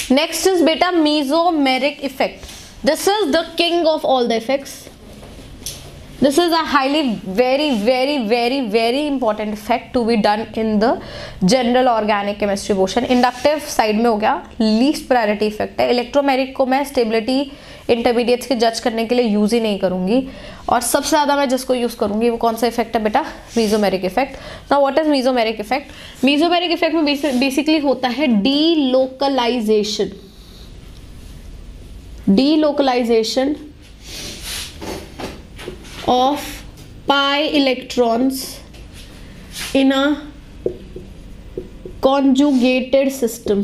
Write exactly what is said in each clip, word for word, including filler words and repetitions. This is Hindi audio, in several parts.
नेक्स्ट इज बेटा mesomeric effect. This is the king of all the effects. This is a highly very very very very important effect to be done in the general organic chemistry portion. Inductive side में हो गया, least priority effect है. इलेक्ट्रोमेरिक को मैं स्टेबिलिटी इंटरमीडिएट्स के जज करने के लिए यूज ही नहीं करूंगी, और सबसे ज्यादा मैं जिसको यूज करूंगी वो कौन सा इफेक्ट है बेटा? Mesomeric effect. Now what is mesomeric effect? Mesomeric effect में बेसिकली होता है delocalisation. Delocalisation of pi electrons in a conjugated system.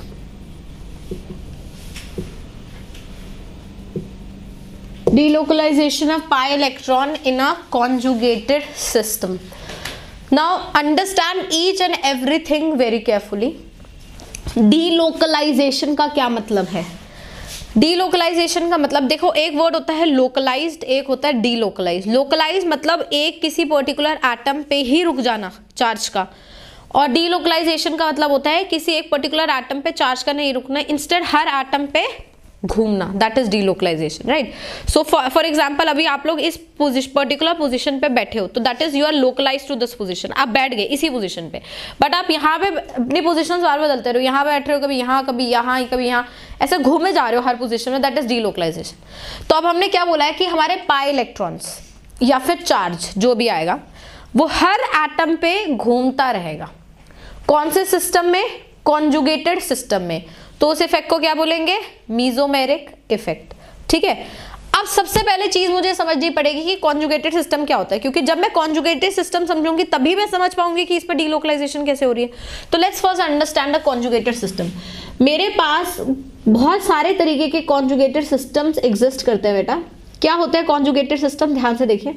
Delocalization of pi electron in a conjugated system. Now understand each and everything very carefully. Delocalization का क्या मतलब है? डीलोकलाइजेशन का मतलब देखो, एक वर्ड होता है लोकलाइज्ड, एक होता है डीलोकलाइज. लोकलाइज मतलब एक किसी पर्टिकुलर एटम पे ही रुक जाना चार्ज का, और डीलोकलाइजेशन का मतलब होता है किसी एक पर्टिकुलर एटम पे चार्ज का नहीं रुकना, इंस्टेड हर एटम पे घूमना. That is delocalisation, right. So for example अभी आप लोग इस पर्टिकुलर पोजीशन पे बैठे हो, तो that is you are localise to this position. आप बैठ गए इसी पोजीशन पे, बट आप यहाँ पे अपनी पोजीशन बार बदलते रहो, यहाँ बैठ रहे हो, कभी यहाँ कभी यहाँ कभी यहाँ, ऐसे घूमे जा रहे हो हर पोजीशन में. That is delocalisation. तो अब हमने क्या बोला है कि हमारे पाई इलेक्ट्रॉन्स या फिर चार्ज जो भी आएगा वो हर एटम पे घूमता रहेगा. कौन से सिस्टम में? कॉन्जुगेटेड सिस्टम में. तो उस इफेक्ट को क्या बोलेंगे? Mesomeric effect. ठीक है. अब सबसे पहले चीज मुझे समझनी पड़ेगी कि कॉन्जुगेटेड सिस्टम क्या होता है, क्योंकि जब मैं कॉन्जुगेटेड सिस्टम समझूंगी तभी मैं समझ पाऊंगी कि इस पर डीलोकलाइजेशन कैसे हो रही है. तो let's first understand the conjugated system. मेरे पास बहुत सारे तरीके के कॉन्जुगेटेड सिस्टम्स एग्जिस्ट करते हैं बेटा. क्या होता है कॉन्जुगेटेड सिस्टम? ध्यान से देखिए.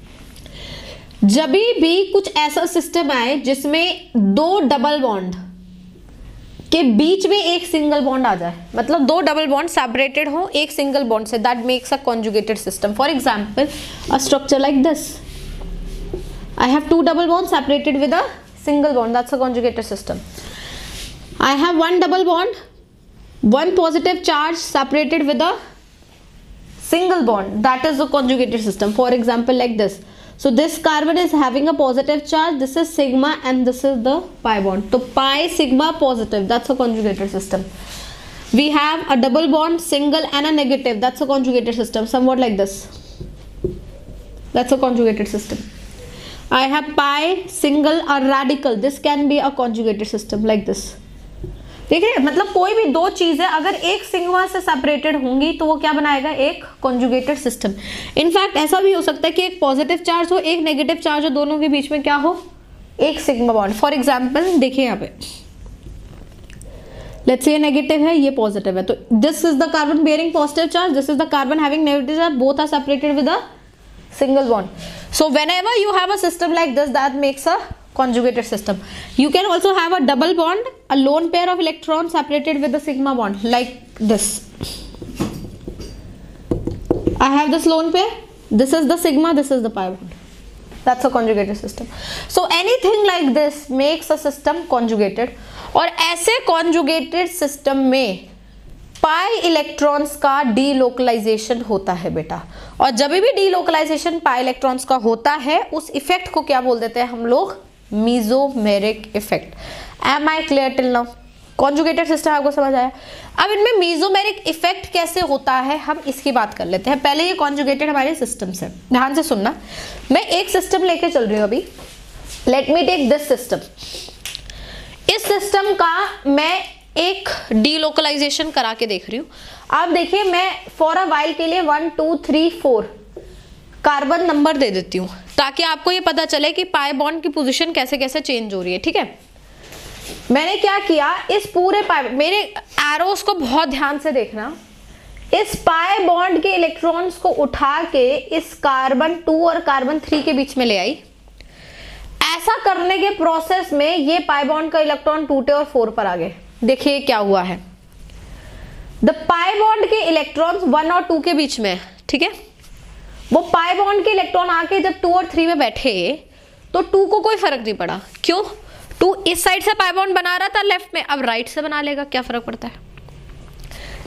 जब भी कुछ ऐसा सिस्टम आए जिसमें दो डबल बॉन्ड के बीच में एक सिंगल बॉन्ड आ जाए, मतलब दो डबल बॉन्ड सेपरेटेड हो एक सिंगल बॉन्ड से, that makes a conjugated system. For example a structure like this, I have two double bond separated with a single bond, that's a conjugated system. I have one double bond, one positive charge separated with a single bond, that is the conjugated system. For example like this, so this carbon is having a positive charge, this is sigma and this is the pi bond, so pi sigma positive, that's a conjugated system. We have a double bond, single and a negative, that's a conjugated system, somewhat like this, that's a conjugated system. I have pi single a radical, this can be a conjugated system like this. देखिए, मतलब कोई भी दो चीजें अगर एक सिग्मा से सेपरेटेड होंगी तो वो क्या बनाएगा? एक कॉन्जुगेटेड सिस्टम. इनफैक्ट ऐसा भी हो सकता है कि एक पॉजिटिव चार्ज हो एक नेगेटिव चार्ज हो, दोनों के बीच में क्या हो? एक सिग्मा बॉन्ड. फॉर एग्जांपल देखिए यहाँ पे, लेट्स से ये नेगेटिव है ये पॉजिटिव है, तो this is the carbon bearing positive charge, this is the carbon having negative charge, both are separated with a single bond. So whenever you have a system like this, that makes a conjugated system. You can also have a double bond, a lone pair of electrons separated with the sigma bond like this. I have this lone pair, this is the sigma, this is the pi bond, that's a conjugated system. So anything like this makes a system conjugated. और ऐसे conjugated system में पाई इलेक्ट्रॉन्स का डीलोकलाइजेशन होता है बेटा, और जब भी डीलोकलाइजेशन पाई इलेक्ट्रॉन्स का होता है उस इफेक्ट को क्या बोल देते हैं हम लोग? Mesomeric effect. Am I clear till now? Conjugated system आपको समझ आया? अब इनमें मेसोमेरिक इफेक्ट कैसे होता है हम इसकी बात कर लेते हैं. पहले ये कॉन्जुगेटेड हमारे सिस्टम्स है, ध्यान से सुनना. मैं एक सिस्टम लेके चल रही हूँ अभी. Let me take this system. इस सिस्टम का मैं एक डीलोकलाइजेशन करा के देख रही हूँ. आप देखिए, मैं फॉर अ वाइल के लिए one two three four carbon number दे देती हूँ ताकि आपको ये पता चले कि पाई बॉन्ड की पोजीशन कैसे कैसे चेंज हो रही है. ठीक है. मैंने क्या किया, इस पूरे पाई, मेरे एरोस को बहुत ध्यान से देखना, इस पाई बॉन्ड के इलेक्ट्रॉन्स को उठा के इस कार्बन टू और कार्बन थ्री के बीच में ले आई. ऐसा करने के प्रोसेस में ये पाई बॉन्ड का इलेक्ट्रॉन टूटे और फोर पर आ गए. देखिए क्या हुआ है, द पाई बॉन्ड के इलेक्ट्रॉन्स वन और टू के बीच में, ठीक है, वो पाई बॉन्ड के इलेक्ट्रॉन आके जब टू और थ्री में बैठे तो टू को कोई फर्क नहीं पड़ा. क्यों? टू इस साइड से पाई बॉन्ड बना रहा था लेफ्ट में, अब राइट से बना लेगा, क्या फर्क पड़ता है?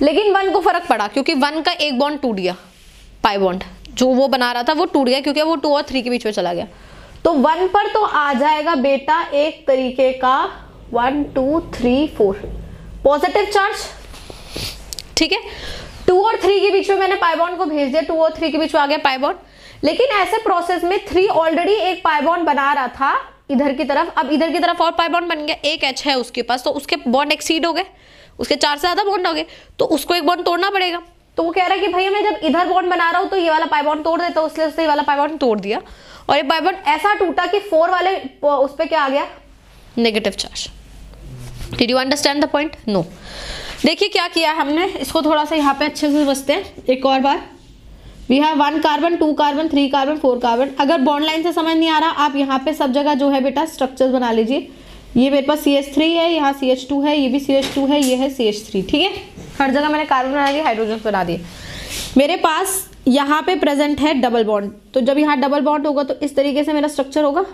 लेकिन वन को फर्क पड़ा क्योंकि वन का एक बॉन्ड टूट गया, पाई बॉन्ड जो वो बना रहा था वो टूट गया क्योंकि वो टू और थ्री के बीच में चला गया। तो वन पर तो आ जाएगा बेटा एक तरीके का one two three four positive charge, ठीक है। टू और थ्री के बीच में मैंने पाई बॉन्ड को भेज दिया, टू और थ्री के बीच में आ गया पाई बॉन्ड। लेकिन ऐसे प्रोसेस में थ्री ऑलरेडी एक पाई बॉन्ड बना रहा था इधर की तरफ, अब इधर की तरफ और पाई बॉन्ड बन गया, एक एच है उसके पास, तो उसके बॉन्ड एक्सीड हो गए, उसके चार से ज्यादा बॉन्ड हो गए, तो उसको एक बॉन्ड तोड़ना पड़ेगा। तो वो कह रहा है कि भैया मैं जब इधर बॉन्ड बना रहा हूँ तो ये वाला पाई बॉन्ड तोड़ देता हूँ, इसलिए उसने ये वाला पाई बॉन्ड तोड़ दिया और ये पाई बॉन्ड ऐसा टूटा कि फोर वाले उस पर क्या आ गया, negative charge. Did you understand the point? No. देखिए क्या किया हमने, इसको थोड़ा सा यहाँ पे अच्छे से समझते हैं एक और बार। We have one carbon, two carbon, three carbon, four carbon. अगर बॉन्ड लाइन से समझ नहीं आ रहा, आप यहाँ पे सब जगह जो है बेटा स्ट्रक्चर्स बना लीजिए। ये मेरे पास सी एच थ्री है, यहाँ सी एच टू है, ये भी सी एच टू है, ये है सी एच थ्री, ठीक है। हर जगह मैंने कार्बन बना दिया, हाइड्रोजन बना दिए। मेरे पास यहाँ पे प्रेजेंट है डबल बॉन्ड, तो जब यहाँ डबल बॉन्ड होगा तो इस तरीके से मेरा स्ट्रक्चर होगा,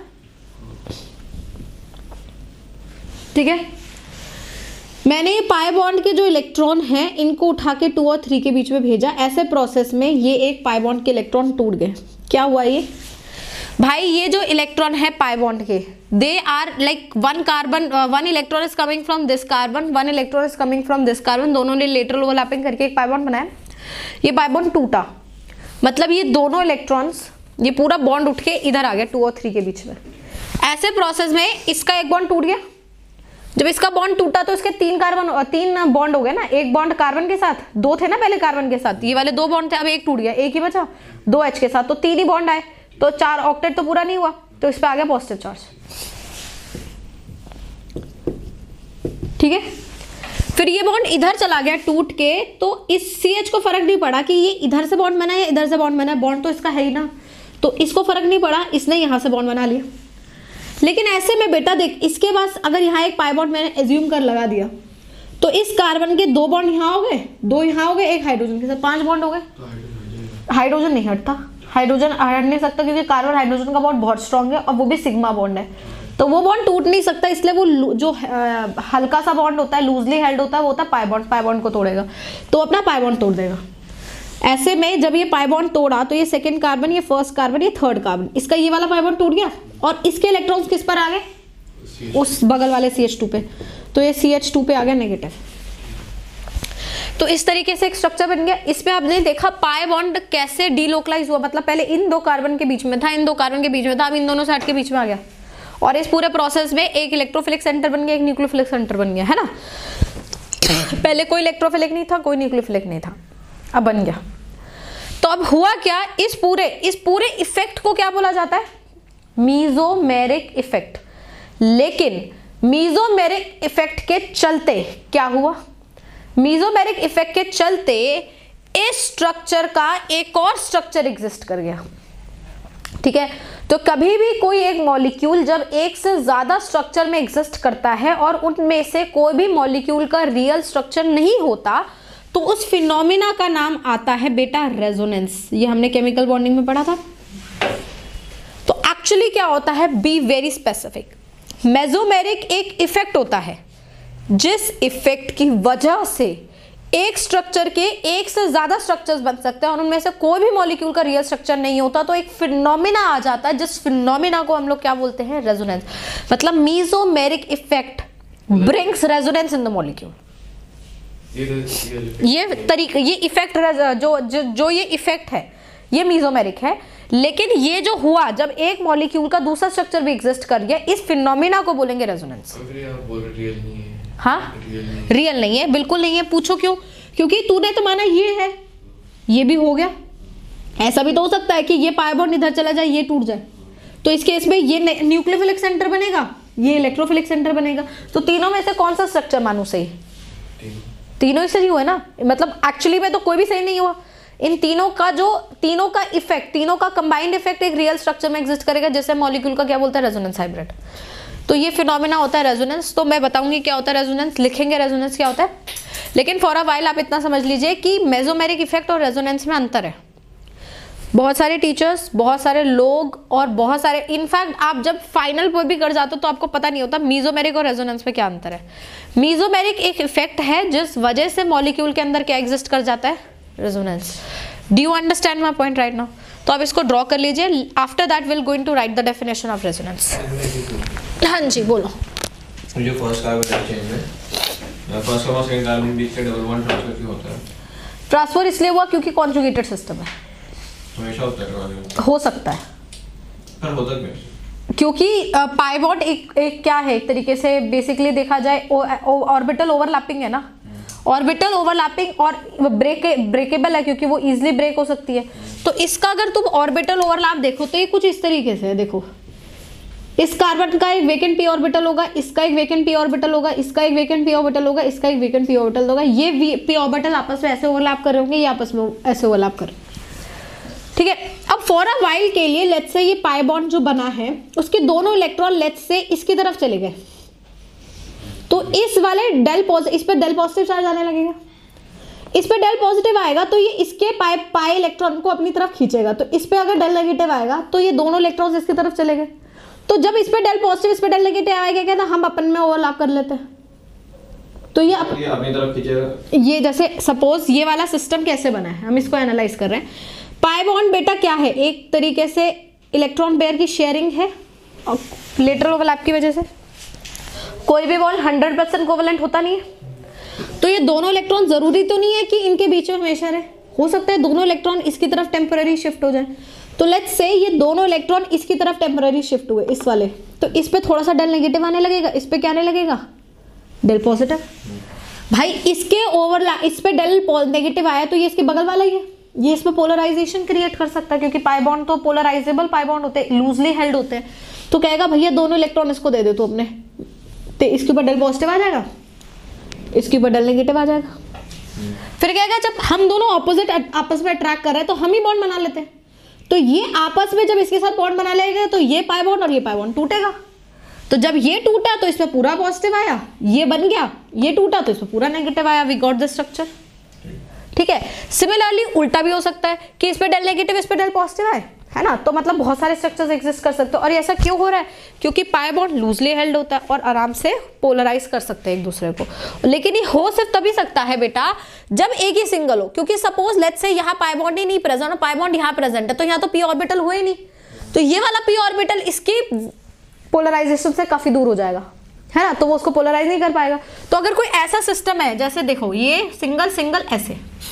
ठीक है। मैंने ये पाई बॉन्ड के जो इलेक्ट्रॉन हैं इनको उठा के टू और थ्री के बीच में भेजा, ऐसे प्रोसेस में ये एक पाई बॉन्ड के इलेक्ट्रॉन टूट गए। क्या हुआ ये भाई, ये जो इलेक्ट्रॉन है पाई बॉन्ड के, they are like one carbon, one electron is coming from this carbon, one electron is coming from this carbon, दोनों ने लेटरल ओवरलैपिंग करके एक पाई बॉन्ड बनाया। ये पाई बॉन्ड टूटा, मतलब ये दोनों इलेक्ट्रॉन्स, ये पूरा बॉन्ड उठ के इधर आ गया टू और थ्री के बीच में। ऐसे प्रोसेस में इसका एक बॉन्ड टूट गया, जब इसका बॉन्ड टूटा तो इसके तीन कार्बन, तीन बॉन्ड हो गए ना, एक बॉन्ड कार्बन के साथ, दो थे ना पहले कार्बन के साथ, ये वाले दो बॉन्ड थे, अब एक टूट गया, एक ही बचा दो एच के साथ, तो तीन ही बॉन्ड आए, तो चार ऑक्टेट तो पूरा नहीं हुआ, तो इस पे आ गया पॉजिटिव चार्ज, ठीक है। फिर ये बॉन्ड इधर चला गया टूट के, तो इस सी एच को फर्क नहीं पड़ा कि ये इधर से बॉन्ड बना या इधर से बॉन्ड बना, बॉन्ड तो इसका है ही ना, तो इसको फर्क नहीं पड़ा, इसने यहां से बॉन्ड बना लिया। लेकिन ऐसे में बेटा देख, इसके पास अगर यहाँ एक पाई बॉन्ड मैंने एज्यूम कर लगा दिया, तो इस कार्बन के दो बॉन्ड यहाँ हो गए, दो यहाँ हो गए, एक हाइड्रोजन के साथ, पांच बॉन्ड हो गए। हाइड्रोजन नहीं हटता, हाइड्रोजन हट नहीं सकता क्योंकि कार्बन हाइड्रोजन का बॉन्ड बहुत स्ट्रांग है और वो भी सिग्मा बॉन्ड है, तो वो बॉन्ड टूट नहीं सकता, इसलिए वो जो हल्का सा बॉन्ड होता है, लूजली हेल्ड होता है, वो होता है पाई बॉन्ड, पाई बॉन्ड को तोड़ेगा, तो अपना पाई बॉन्ड तोड़ देगा। ऐसे में जब ये पाई बॉन्ड तोड़ा तो ये सेकंड कार्बन, ये फर्स्ट कार्बन, ये थर्ड कार्बन, इसका ये वाला पाई बॉन्ड टूट गया और इसके इलेक्ट्रॉन्स किस पर आ गए, उस बगल वाले सी एच टू पे, तो ये सी एच टू पे आ गया नेगेटिव। तो इस तरीके से एक स्ट्रक्चर बन गया। इस पे आपने देखा पाई बॉन्ड कैसे डीलोकलाइज हुआ, मतलब पहले इन दो कार्बन के बीच में था, इन दो कार्बन के बीच में था, अब इन दोनों साइड के बीच में आ गया, और इस पूरे प्रोसेस में एक इलेक्ट्रोफिलिक सेंटर बन गया, एक न्यूक्लियोफिलिक सेंटर बन गया, है ना। पहले कोई इलेक्ट्रोफिलिक नहीं था, कोई न्यूक्लियोफिलिक नहीं था, अब बन गया। तो अब हुआ क्या, इस पूरे इस पूरे इफेक्ट को क्या बोला जाता है, मीजोमेरिक इफेक्ट। लेकिन मीजोमेरिक इफेक्ट के चलते क्या हुआ, मीजोमेरिक इफेक्ट के चलते इस स्ट्रक्चर का एक और स्ट्रक्चर एग्जिस्ट कर गया, ठीक है। तो कभी भी कोई एक मॉलिक्यूल जब एक से ज्यादा स्ट्रक्चर में एग्जिस्ट करता है और उनमें से कोई भी मॉलिक्यूल का रियल स्ट्रक्चर नहीं होता, तो उस फिनोमिना का नाम आता है बेटा रेजोनेंस। ये हमने केमिकल बॉन्डिंग में पढ़ा था। तो एक्चुअली क्या होता है, बी वेरी स्पेसिफिक, मेसोमेरिक एक इफेक्ट होता है जिस इफेक्ट की वजह से एक स्ट्रक्चर के एक से ज्यादा स्ट्रक्चर्स बन सकते हैं और उनमें से कोई भी मॉलिक्यूल का रियल स्ट्रक्चर नहीं होता, तो एक फिनोमिना आ जाता है जिस फिनोमिना को हम लोग क्या बोलते हैं, रेजोनेंस। मतलब mesomeric effect brings resonance in the molecule. ये तरीका, ये इफेक्ट जो, जो जो ये इफेक्ट है ये मेसोमेरिक है। लेकिन ये जो हुआ जब एक मॉलिक्यूल का दूसरा स्ट्रक्चर भी एग्जिस्ट कर गया, इस फिनोमिना को बोलेंगे रेजोनेंस। हाँ, रियल नहीं है, बिल्कुल नहीं है। पूछो क्यों? क्योंकि तूने तो माना ये है, ये भी हो गया। ऐसा भी तो हो सकता है कि ये पाई बॉन्ड इधर चला जाए, ये टूट जाए, तो इस केस में ये न्यूक्लियोफिलिक सेंटर बनेगा, ये इलेक्ट्रोफिलिक सेंटर बनेगा। तो तीनों में से कौन सा स्ट्रक्चर मानू सही? तीनों ही सही हुआ ना, मतलब एक्चुअली में तो कोई भी सही नहीं हुआ। इन तीनों का जो तीनों का इफेक्ट, तीनों का कंबाइंड इफेक्ट एक रियल स्ट्रक्चर में एग्जिस्ट करेगा, जैसे मॉलिक्यूल का क्या बोलता है, रेजोनेंस हाइब्रिड। तो ये फिनोमेना होता है रेजोनेंस। तो मैं बताऊंगी क्या होता है रेजोनेंस, लिखेंगे रेजोनेंस क्या होता है। लेकिन फॉर अ वाइल आप इतना समझ लीजिए कि मेसोमेरिक इफेक्ट और रेजोनेंस में अंतर है। बहुत सारे टीचर्स, बहुत सारे लोग और बहुत सारे, इनफैक्ट आप जब फाइनल पर भी कर जाते हो तो आपको पता नहीं होता मीजोमेरिक और रेजोनेंस में क्या अंतर है। मीजोमेरिक एक इफेक्ट है जिस वजह से मॉलिक्यूल के अंदर क्या एग्जिस्ट कर जाता है, resonance. Do you understand my point right now? तो आप इसको ड्रॉ कर लीजिए। After that will going to write the definition of resonance. हाँ जी बोलो। जो फर्स्ट कार्बन चेन में फर्स्ट कार्बन सेकंड कार्बन बीच का डबल बॉन्ड ट्रांसफर क्यों होता है? ट्रांसफर इसलिए हुआ क्योंकि कॉन्जुगेटेड सिस्टम है। हमेशा होता है? हो सकता है पर होता क्यों? क्योंकि पाई बॉन्ड एक एक क्या है, एक तरीके से बेसिकली देखा जाए ऑर्बिटल ओवरलैपिंग है ना, ऑर्बिटल ओवरलैपिंग और ब्रेक ब्रेकेबल है क्योंकि वो इजीली ब्रेक हो सकती है। तो इसका अगर तुम ऑर्बिटल ओवरलैप देखो तो ये कुछ इस तरीके से है। देखो इस कार्बन का एक वेकेंट पी ऑर्बिटल होगा, इसका एक वेकेंट पी ऑर्बिटल होगा, इसका एक वेकेंट पी ऑर्बिटल होगा, इसका एक वेकेंट पी ऑर्बिटल होगा। ये पी ऑर्बिटल आपस में ऐसे ओवरलैप कर रहे होंगे, ये आपस में ऐसे ओवरलैप कर रहे हैं, ठीक है। अब फॉर अ वाइल के लिए लेट्स से ये पाई बॉन्ड जो बना है उसके दोनों इलेक्ट्रॉन लेट्स से इसकी तरफ चले गए, तो इस वाले डेल पॉजिटिव, इस पे डेल पॉजिटिव चार्ज आने लगेगा, इस पे डेल पॉजिटिव आएगा तो ये इसके पाई पाई इलेक्ट्रॉन को अपनी तरफ खींचेगा। तो इस पे अगर डेल नेगेटिव आएगा तो ये दोनों इलेक्ट्रॉन्स इसकी तरफ चले गए। तो जब इस पे डेल पॉजिटिव इस पे डेल नेगेटिव आएगा क्या था, हम अपन में ओवरलैप कर लेते हैं। तो ये, ये अपनी तरफ खींचेगा। ये जैसे सपोज ये वाला सिस्टम कैसे बना है, हम इसको एनालाइज कर रहे हैं। पाई बॉन्ड बेटा क्या है, एक तरीके से इलेक्ट्रॉन पेयर की शेयरिंग है और लेटरल ओवरलैप की वजह से कोई भी बॉन्ड हंड्रेड परसेंट कोवेलेंट होता नहीं है। तो ये दोनों इलेक्ट्रॉन जरूरी तो नहीं है कि इनके बीच में हमेशा रहे, हो सकता है दोनों इलेक्ट्रॉन इसकी तरफ टेम्पररी शिफ्ट हो जाए। तो लेट्स से ये दोनों इलेक्ट्रॉन इसकी तरफ टेम्पररी शिफ्ट हुए इस वाले, तो इस पे थोड़ा सा डेल नेगेटिव आने लगेगा, इस पे क्या आने लगेगा, डेल पॉजिटिव। भाई इसके ओवरलैप, इस पे डेल नेगेटिव आया तो ये इसके बगल वाला ही है, ये इसमें पोलराइजेशन क्रिएट कर सकता है क्योंकि पाई बॉन्ड तो पोलराइजेबल पाई बॉन्ड होते हैं, लूजली हेल्ड होते हैं। तो कहेगा भैया दोनों इलेक्ट्रॉन इसको दे दे तो अपने, तो इसके ऊपर डेल पॉजिटिव आ जाएगा, इसके ऊपर डेल नेगेटिव आ जाएगा। फिर कहेगा जब हम दोनों ऑपोजिट आपस में अट्रैक्ट कर रहे हैं तो हम ही बॉन्ड बना लेते हैं। तो ये आपस में जब इसके साथ बॉन्ड बना लेगा तो ये पाई बॉन्ड और ये पाई बॉन्ड टूटेगा। तो जब ये टूटा तो इसमें पूरा पॉजिटिव आया, ये बन गया, ये टूटा तो इसमें पूरा नेगेटिव आया। वी गॉट द स्ट्रक्चर, ठीक है। सिमिलरली उल्टा भी हो सकता है कि इस पे डेल नेगेटिव इस पे डेल पॉजिटिव आए, है ना। तो मतलब बहुत सारे स्ट्रक्चर्स एग्जिस्ट कर सकते हो। और ऐसा क्यों हो रहा है, क्योंकि पाई बॉन्ड लूजली हेल्ड होता है और आराम से पोलराइज कर सकते हैं एक दूसरे को। लेकिन ये हो सिर्फ तभी सकता है बेटा जब एक ही सिंगल हो, क्योंकि सपोज लेट्स से यहाँ पाई बॉन्ड ही नहीं प्रेजेंट और पाई बॉन्ड यहाँ प्रेजेंट है, तो यहाँ तो पी ऑर्बिटल हुए ही नहीं, तो ये वाला पी ऑर्बिटल इसकी पोलराइजेशन से काफी दूर हो जाएगा, है ना, तो वो उसको पोलराइज नहीं कर पाएगा। तो अगर कोई ऐसा सिस्टम है, जैसे देखो ये सिंगल सिंगल ऐसे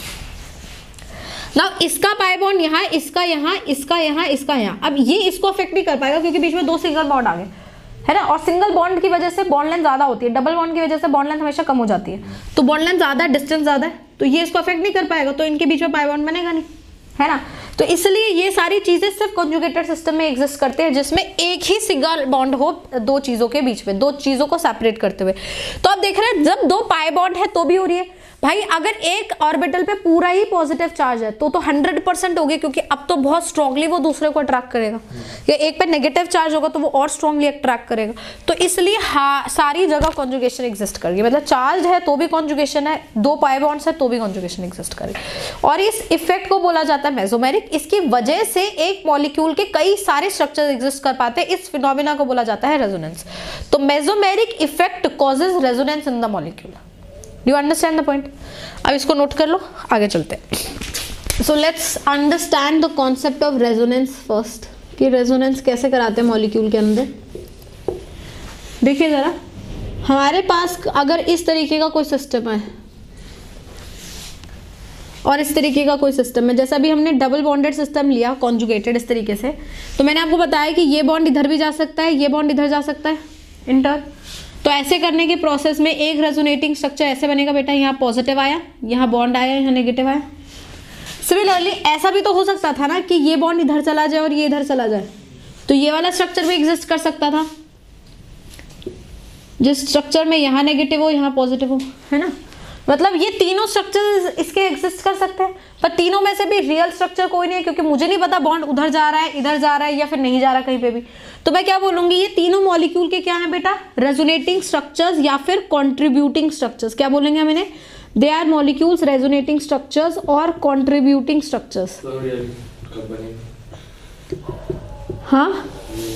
ना, इसका पाई बॉन्ड यहाँ, इसका यहाँ, इसका यहाँ, इसका यहाँ, अब ये इसको अफेक्ट नहीं कर पाएगा क्योंकि बीच में दो सिंगल बॉन्ड आ गए, है ना। और सिंगल बॉन्ड की वजह से बॉन्ड लेंथ ज्यादा होती है, डबल बॉन्ड की वजह से बॉन्ड लेंथ हमेशा कम हो जाती है। तो बॉन्ड लेंथ ज्यादा, डिस्टेंस ज्यादा है, तो ये इसको अफेक्ट नहीं कर पाएगा, तो इनके बीच में पाई बॉन्ड बनेगा नहीं, है ना। तो इसलिए ये सारी चीजें सिर्फ कॉन्जुगेटेड सिस्टम में एग्जिस्ट करते हैं जिसमें एक ही सिंगल बॉन्ड हो दो चीजों के बीच में, दो चीजों को सेपरेट करते हुए। तो आप देख रहे हैं जब दो पाई बॉन्ड है तो भी हो रही है। भाई अगर एक ऑर्बिटल पे पूरा ही पॉजिटिव चार्ज है तो तो हंड्रेड परसेंट होगी, क्योंकि अब तो बहुत स्ट्रांगली वो दूसरे को अट्रैक्ट करेगा। या एक पे नेगेटिव चार्ज होगा तो वो और स्ट्रांगली अट्रैक्ट करेगा। तो इसलिए हाँ सारी जगह कॉन्जुगेशन एग्जिस्ट करेगी, मतलब चार्ज है तो भी कॉन्जुगेशन है, दो पाई बॉन्ड्स है तो भी कॉन्जुगेशन एग्जिस्ट करेगी। और इस इफेक्ट को बोला जाता है मेसोमेरिक। इसकी वजह से एक मॉलिक्यूल के कई सारे स्ट्रक्चर एग्जिस्ट कर पाते हैं। इस फिनोमेना को बोला जाता है रेजोनेंस। तो mesomeric effect causes resonance in the molecule. Do you understand the point? अब इसको नोट कर लो, आगे चलते हैं। So let's understand the concept of resonance first, कि रेजोनेंस कैसे कराते हैं मॉलिक्यूल के अंदर। देखिए जरा, हमारे पास अगर इस तरीके का कोई सिस्टम है और इस तरीके का कोई सिस्टम है, जैसा भी हमने डबल बॉन्डेड सिस्टम लिया कॉन्जुगेटेड इस तरीके से, तो मैंने आपको बताया कि ये बॉन्ड इधर भी जा सकता है, ये बॉन्ड इधर जा सकता है, इंटर। तो ऐसे करने के प्रोसेस में एक रेजोनेटिंग स्ट्रक्चर ऐसे बनेगा बेटा, यहाँ पॉजिटिव आया, यहाँ बॉन्ड आया, यहाँ नेगेटिव आया। सिमिलरली ऐसा भी तो हो सकता था ना कि ये बॉन्ड इधर चला जाए और ये इधर चला जाए, तो ये वाला स्ट्रक्चर भी एग्जिस्ट कर सकता था, जिस स्ट्रक्चर में यहाँ नेगेटिव हो यहाँ पॉजिटिव हो, है ना। मतलब ये तीनों स्ट्रक्चर इसके एग्जिस्ट कर सकते हैं, पर तीनों में से भी रियल स्ट्रक्चर कोई नहीं है, क्योंकि मुझे नहीं पता बॉन्ड उधर जा रहा है, इधर जा रहा है, या फिर नहीं जा रहा कहीं पे भी। तो मैं क्या बोलूंगी, ये तीनों मॉलिक्यूल के क्या है बेटा, रेजोनेटिंग स्ट्रक्चर्स या फिर कॉन्ट्रीब्यूटिंग स्ट्रक्चर्स। क्या बोलेंगे हम इन्हें? They are molecules resonating structures और कॉन्ट्रीब्यूटिंग स्ट्रक्चर्स। कब बनेगा? हाँ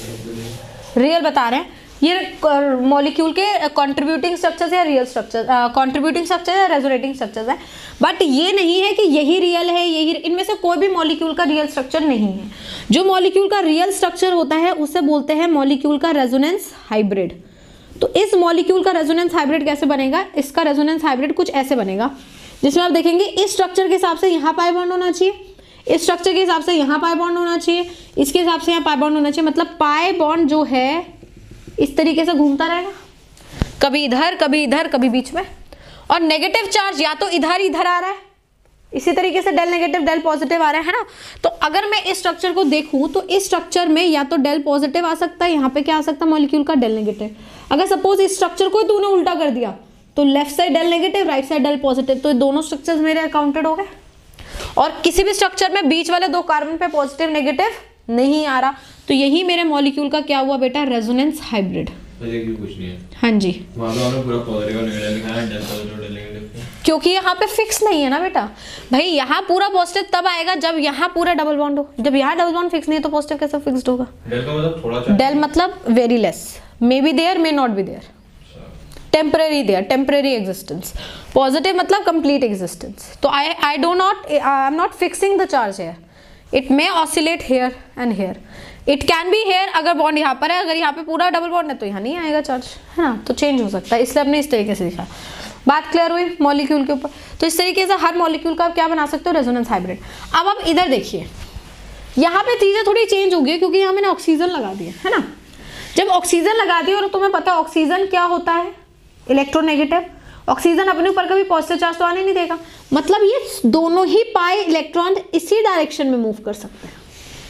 रियल बता रहे हैं, ये मॉलिक्यूल के कंट्रीब्यूटिंग स्ट्रक्चर्स या रियल स्ट्रक्चर, कंट्रीब्यूटिंग स्ट्रक्चर या रेजोनेटिंग स्ट्रक्चर्स है, बट ये नहीं है कि यही रियल है, यही, इनमें से कोई भी मॉलिक्यूल का रियल स्ट्रक्चर नहीं है। जो मॉलिक्यूल का रियल स्ट्रक्चर होता है उसे बोलते हैं मॉलिक्यूल का रेजोनेंस हाइब्रिड। तो इस मॉलिक्यूल का रेजोनेंस हाइब्रिड कैसे बनेगा? इसका रेजोनेंस हाइब्रिड कुछ ऐसे बनेगा, जिसमें आप देखेंगे इस स्ट्रक्चर के हिसाब से यहाँ पाई बॉन्ड होना चाहिए, इस स्ट्रक्चर के हिसाब से यहाँ पाई बॉन्ड होना चाहिए, इसके हिसाब से यहाँ पाई बॉन्ड होना चाहिए। मतलब पाई बॉन्ड जो है इस तरीके से घूमता रहेगा, कभी इधर कभी इधर कभी बीच में। और नेगेटिव चार्ज या तो इधर इधर आ रहा है, इसी तरीके से डेल नेगेटिव डेल पॉजिटिव आ रहा है ना। तो अगर मैं इस स्ट्रक्चर को देखूं तो इस स्ट्रक्चर में या तो डेल पॉजिटिव आ सकता है, यहाँ पे क्या आ सकता है मॉलिक्यूल का डेल नेगेटिव। अगर सपोज इस स्ट्रक्चर को तूने उल्टा कर दिया तो left side del negative right side del positive, तो दोनों स्ट्रक्चर्स मेरे अकाउंटेड हो गए। और किसी भी स्ट्रक्चर में बीच वाले दो कार्बन पे पॉजिटिव नेगेटिव नहीं आ रहा, तो यही मेरे मॉलिक्यूल का क्या हुआ बेटा? Resonance hybrid. कुछ नहीं है। हाँ जी, वहाँ पे हमने पूरा पॉजिटिव और नेगेटिव लिखा है, डेल पॉजिटिव डेल नेगेटिव, क्योंकि यहाँ पे फिक्स नहीं है ना बेटा। भाई यहाँ पूरा पॉजिटिव तब आएगा जब यहाँ पूरा डबल बॉन्ड हो, जब यहाँ डबल बॉन्ड फिक्स नहीं है तो पॉजिटिव कैसे फिक्स्ड होगा? डेल का मतलब थोड़ा सा, डेल मतलब very less, may be there may not be there, temporary there, temporary existence. Positive मतलब कंप्लीट एग्जिस्टेंस। तो I I do not I am not fixing the charge here, it may oscillate here and here, it can be here अगर बॉन्ड यहाँ पर है, अगर यहाँ पे पूरा डबल बॉन्ड है तो यहाँ नहीं आएगा चार्ज, है ना, तो चेंज हो सकता है। इसलिए हमने इस तरीके से लिखा। बात क्लियर हुई मॉलिक्यूल के ऊपर? तो इस तरीके से हर मॉलिक्यूल का आप क्या बना सकते हो? Resonance hybrid. अब आप इधर देखिए, यहाँ पे चीजें थोड़ी चेंज हो गई क्योंकि यहाँ मैंने ऑक्सीजन लगा दिया है ना। जब ऑक्सीजन लगा दिया और तुम्हें पता है ऑक्सीजन क्या होता है? इलेक्ट्रोनेगेटिव। ऑक्सीजन अपने ऊपर कभी पॉजिटिव चार्ज तो आने नहीं देगा, मतलब ये दोनों ही पाई इलेक्ट्रॉन इसी डायरेक्शन में मूव कर सकते हैं।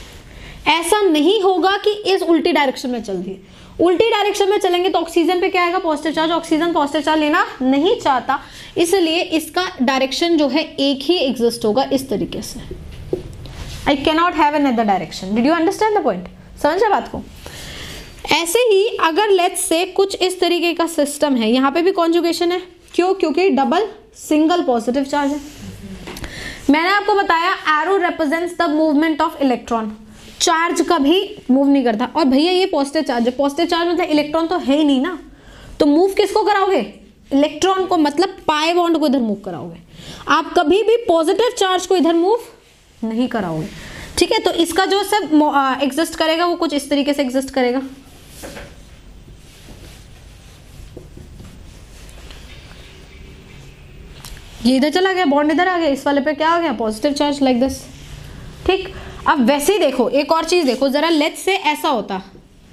ऐसा नहीं होगा कि इस उल्टी डायरेक्शन में चल दिए, उल्टी डायरेक्शन में चलेंगे तो ऑक्सीजन पे क्या आएगा? Positive charge. Oxygen positive charge लेना नहीं चाहता, इसलिए इसका डायरेक्शन जो है एक ही एग्जिस्ट होगा इस तरीके से। I can not have an other direction. Did you understand the point? समझ बात को? ऐसे ही अगर लेट्स से कुछ इस तरीके का सिस्टम है, यहाँ पे भी कॉन्जुगेशन है, क्यों? क्योंकि डबल सिंगल पॉजिटिव चार्ज है। मैंने आपको बताया arrow represents the movement of electron, charge कभी मूव नहीं करता। और भैया ये पॉजिटिव चार्ज है, पॉजिटिव चार्ज मतलब इलेक्ट्रॉन तो है ही नहीं ना, तो मूव किसको कराओगे? इलेक्ट्रॉन को, मतलब पाई बॉन्ड को इधर मूव कराओगे। आप कभी भी पॉजिटिव चार्ज को इधर मूव नहीं कराओगे, ठीक है। तो इसका जो सब एग्जिस्ट करेगा वो कुछ इस तरीके से एग्जिस्ट करेगा। ये इधर चला गया, बॉन्ड इधर आ गया, इस वाले पे क्या आ गया? पॉजिटिव चार्ज, लाइक दिस, ठीक। अब वैसे ही देखो, एक और चीज देखो जरा, लेट्स से ऐसा होता,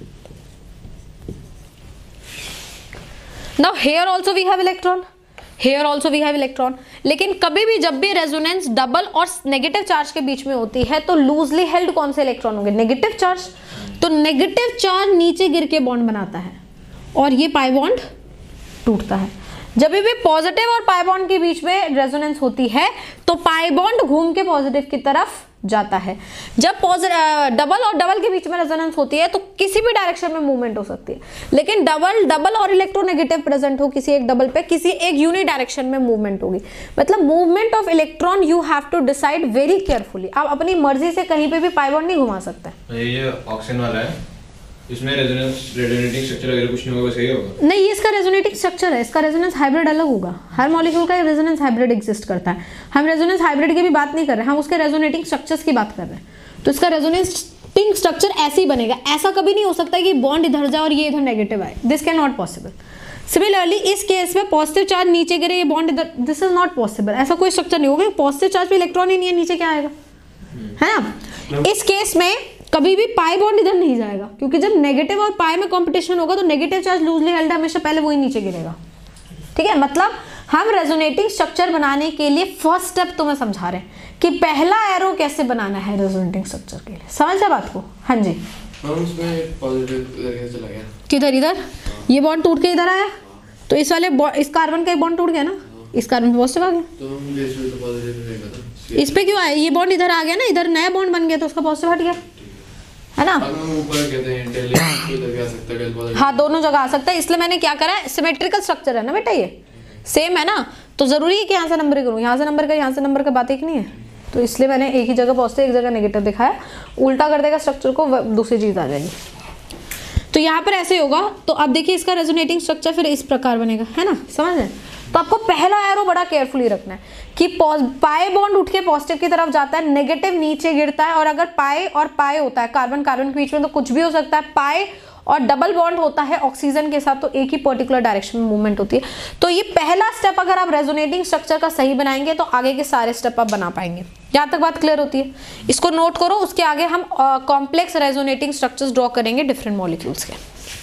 now here also we have electron, here also we have electron, लेकिन कभी भी जब भी रेजोनेंस डबल और नेगेटिव चार्ज के बीच में होती है तो लूजली हेल्ड कौन से इलेक्ट्रॉन होंगे? Negative charge. तो नेगेटिव चार्ज नीचे गिर के बॉन्ड बनाता है और ये पाई बॉन्ड टूटता है। जब भी पॉजिटिव और पाई बॉन्ड के बीच में रेजोनेंस होती है तो पाई बॉन्ड घूम के पॉजिटिव की तरफ जाता है। जब डबल और डबल के बीच में रेजोनेंस होती है तो किसी भी डायरेक्शन में मूवमेंट हो सकती है, लेकिन डबल डबल और इलेक्ट्रोनेगेटिव प्रेजेंट हो किसी एक डबल पे, किसी एक यूनि डायरेक्शन में मूवमेंट होगी। मतलब movement of electron you have to decide very carefully. आप अपनी मर्जी से कहीं पे भी पाई बॉन्ड नहीं घुमा सकते। ये ऑक्सीजन वाला है, इसमें रेजोनेंस रेजोनेटिंग स्ट्रक्चर अगर कुछ नहीं होगा, सही होगा? नहीं, ये इसका रेजोनेटिंग स्ट्रक्चर है, इसका रेजोनेंस हाइब्रिड अलग होगा। हर मॉलिक्यूल का रेजोनेंस हाइब्रिड एग्जिस्ट करता है। हम रेजोनेंस हाइब्रिड की भी बात नहीं कर रहे हैं, हम उसके रेजोनेटिंग स्ट्रक्चर्स की बात कर रहे हैं। तो इसका रेजोनेटिंग स्ट्रक्चर ऐसे ही बनेगा। ऐसा कभी नहीं हो सकता कि बॉन्ड इधर जाए और ये इधर नेगेटिव आए, this can not possible. Similarly इस केस में पॉजिटिव चार्ज नीचे गिरे, ये बॉन्ड इधर, दिस इज नॉट पॉसिबल। ऐसा कोई स्ट्रक्चर नहीं होगा। पॉजिटिव चार्ज पे इलेक्ट्रॉन ही नहीं है, नीचे क्या आएगा, है ना। इस केस में कभी भी पाई बॉन्ड इधर नहीं जाएगा, क्योंकि जब नेगेटिव और पाई में कंपटीशन होगा तो नेगेटिव चार्ज लूजली हेल्ड हमेशा पहले वही नीचे गिरेगा, ठीक है। मतलब हम रेजोनेटिंग स्ट्रक्चर बनाने के लिए फर्स्ट स्टेप तुम्हें समझा रहे हैं कि पहला एरो कैसे बनाना है रेजोनेटिंग स्ट्रक्चर के लिए। समझ गए बात को? हाँ जी। उसमें पॉजिटिव चला गया, किधर? इधर ये बॉन्ड टूट के इधर आया, तो इस वाले इस कार्बन का एक बॉन्ड टूट गया ना, इस कार्बन पे पॉजिटिव आ गया, तो हम बेस पे तो पॉजिटिव रहेगा था। इस पे क्यों आया? ये बॉन्ड इधर आ गया ना, इधर नया बॉन्ड बन गया तो उसका पॉजिटिव हट गया, है ना। ऊपर कहते हैं डेल इधर भी आ सकता है, डेल पॉजिटिव, हाँ दोनों जगह आ सकता है। इसलिए मैंने क्या करा है, सिमेट्रिकल स्ट्रक्चर है ना बेटा, ये सेम है ना, तो जरूरी है कि यहाँ से नंबर करूँ, यहाँ से नंबर का, यहाँ से नंबर का, बात एक नहीं है, तो इसलिए मैंने एक ही जगह पॉजिटिव एक जगह नेगेटिव दिखाया, उल्टा कर देगा स्ट्रक्चर को, दूसरी चीज आ जाएगी। तो यहाँ पर ऐसे होगा। तो अब देखिए इसका रेजोनेटिंग स्ट्रक्चर फिर इस प्रकार बनेगा, है ना, समझ रहे हैं। तो आपको पहला एरो बड़ा केयरफुली रखना है कि पाई बॉन्ड उठ के पॉजिटिव की तरफ जाता है, नेगेटिव नीचे गिरता है, और अगर पाई और पाई होता है कार्बन कार्बन के बीच में तो कुछ भी हो सकता है, पाई और डबल बॉन्ड होता है ऑक्सीजन के साथ तो एक ही पर्टिकुलर डायरेक्शन में मूवमेंट होती है। तो ये पहला स्टेप अगर आप रेजोनेटिंग स्ट्रक्चर का सही बनाएंगे तो आगे के सारे स्टेप आप बना पाएंगे। यहाँ तक बात क्लियर होती है, इसको नोट करो। उसके आगे हम कॉम्प्लेक्स रेजोनेटिंग स्ट्रक्चर्स ड्रॉ करेंगे डिफरेंट मॉलिक्यूल्स के।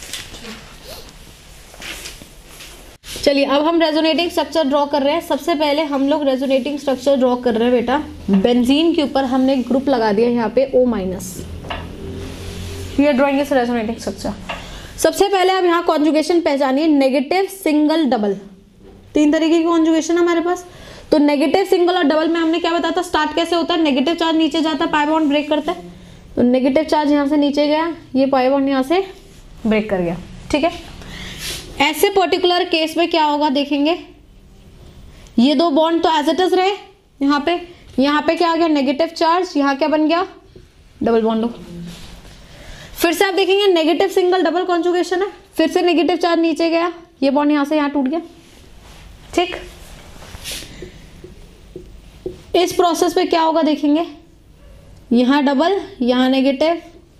चलिए अब हम रेजोनेटिंग स्ट्रक्चर ड्रॉ कर रहे हैं। सबसे पहले हम लोग रेजोनेटिंग स्ट्रक्चर ड्रॉ कर रहे हैं बेटा, बेंजीन के ऊपर हमने ग्रुप लगा दिया यहाँ पे O माइनस। ये ड्रॉइंग इज रेजोनेटिंग स्ट्रक्चर। सबसे पहले अब यहाँ कॉन्जुगेशन पहचानिए, नेगेटिव सिंगल डबल, तीन तरीके की कॉन्जुगेशन हमारे पास। तो नेगेटिव सिंगल और डबल में हमने क्या बताया था, स्टार्ट कैसे होता है, नेगेटिव चार्ज नीचे जाता है, पाई बॉन्ड ब्रेक करता है। तो नेगेटिव चार्ज यहाँ से नीचे गया, ये पाई बॉन्ड यहाँ से ब्रेक कर गया, ठीक है। ऐसे पर्टिकुलर केस में क्या होगा देखेंगे, ये दो बॉन्ड तो एज इट इज रहे, यहाँ पे यहाँ पे क्या आ गया, नेगेटिव चार्ज, यहाँ क्या बन गया, डबल बॉन्ड। फिर से आप देखेंगे नेगेटिव सिंगल डबल कॉन्जुगेशन है, फिर से नेगेटिव चार्ज नीचे गया, ये बॉन्ड यहाँ से यहाँ टूट गया, ठीक। इस प्रोसेस में क्या होगा देखेंगे, यहाँ डबल, यहाँ नेगेटिव,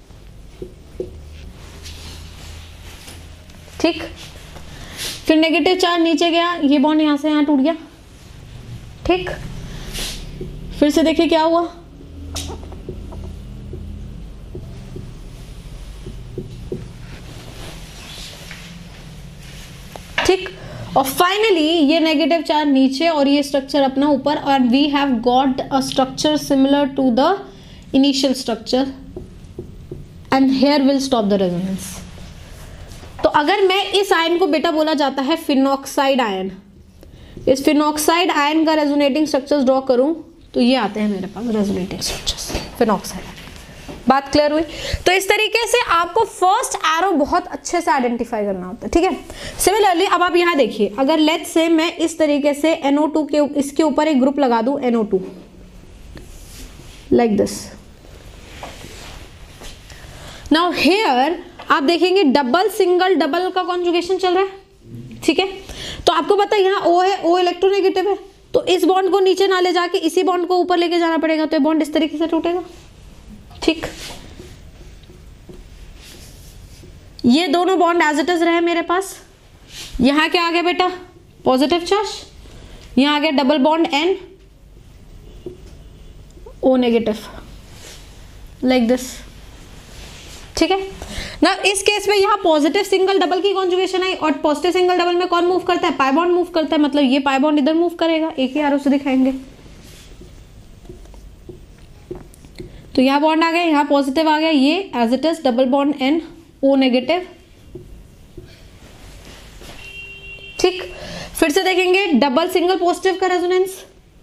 ठीक। फिर नेगेटिव चार्ज नीचे गया, ये बॉन्ड यहां से यहां टूट गया, ठीक। फिर से देखिए क्या हुआ, ठीक। और फाइनली ये नेगेटिव चार्ज नीचे और ये स्ट्रक्चर अपना ऊपर, और we have got a structure similar to the initial structure and here will stop the resonance. तो अगर मैं इस आयन को बेटा बोला जाता है फिनॉक्साइड आयन, इस फिनॉक्साइड आयन का रेजोनेटिंग स्ट्रक्चर्स ड्रॉ करूं तो ये आते हैं मेरे पास रेजोनेटिंग स्ट्रक्चर्स फिनॉक्साइड। बात क्लियर हुई। तो इस तरीके से आपको फर्स्ट एरो बहुत अच्छे से आइडेंटिफाई करना होता है, ठीक है। सिमिलरली अब आप यहाँ देखिए, अगर लेट्स से मैं इस तरीके से एन ओ टू के इसके ऊपर एक ग्रुप लगा दूं N O two like this, now here आप देखेंगे डबल सिंगल डबल का कॉन्जुगेशन चल रहा है, ठीक है। तो आपको पता है यहाँ O है, O इलेक्ट्रोनेगेटिव है, तो इस बॉन्ड को नीचे ना ले जाके इसी बॉन्ड को ऊपर लेके जाना पड़ेगा, तो ये बॉन्ड इस तरीके से टूटेगा, ठीक। ये दोनों बॉन्ड एज इट इज रहे मेरे पास। यहाँ क्या आ गया बेटा, पॉजिटिव चार्ज, यहाँ आ गया double bond N O negative like this, ठीक है ना। इस केस में यहाँ पॉजिटिव सिंगल डबल की कॉन्जुगेशन आई, और पॉजिटिव सिंगल डबल में कौन मूव करता है, पाई बॉन्ड मूव करता है, मतलब ये पाई बॉन्ड इधर मूव करेगा, एक ही एरो से दिखाएंगे। तो यहाँ बॉन्ड आ गया, यहाँ पॉजिटिव आ गया, ये as it is double bond N O negative, ठीक। फिर से देखेंगे डबल सिंगल पॉजिटिव का रेजोनेंस,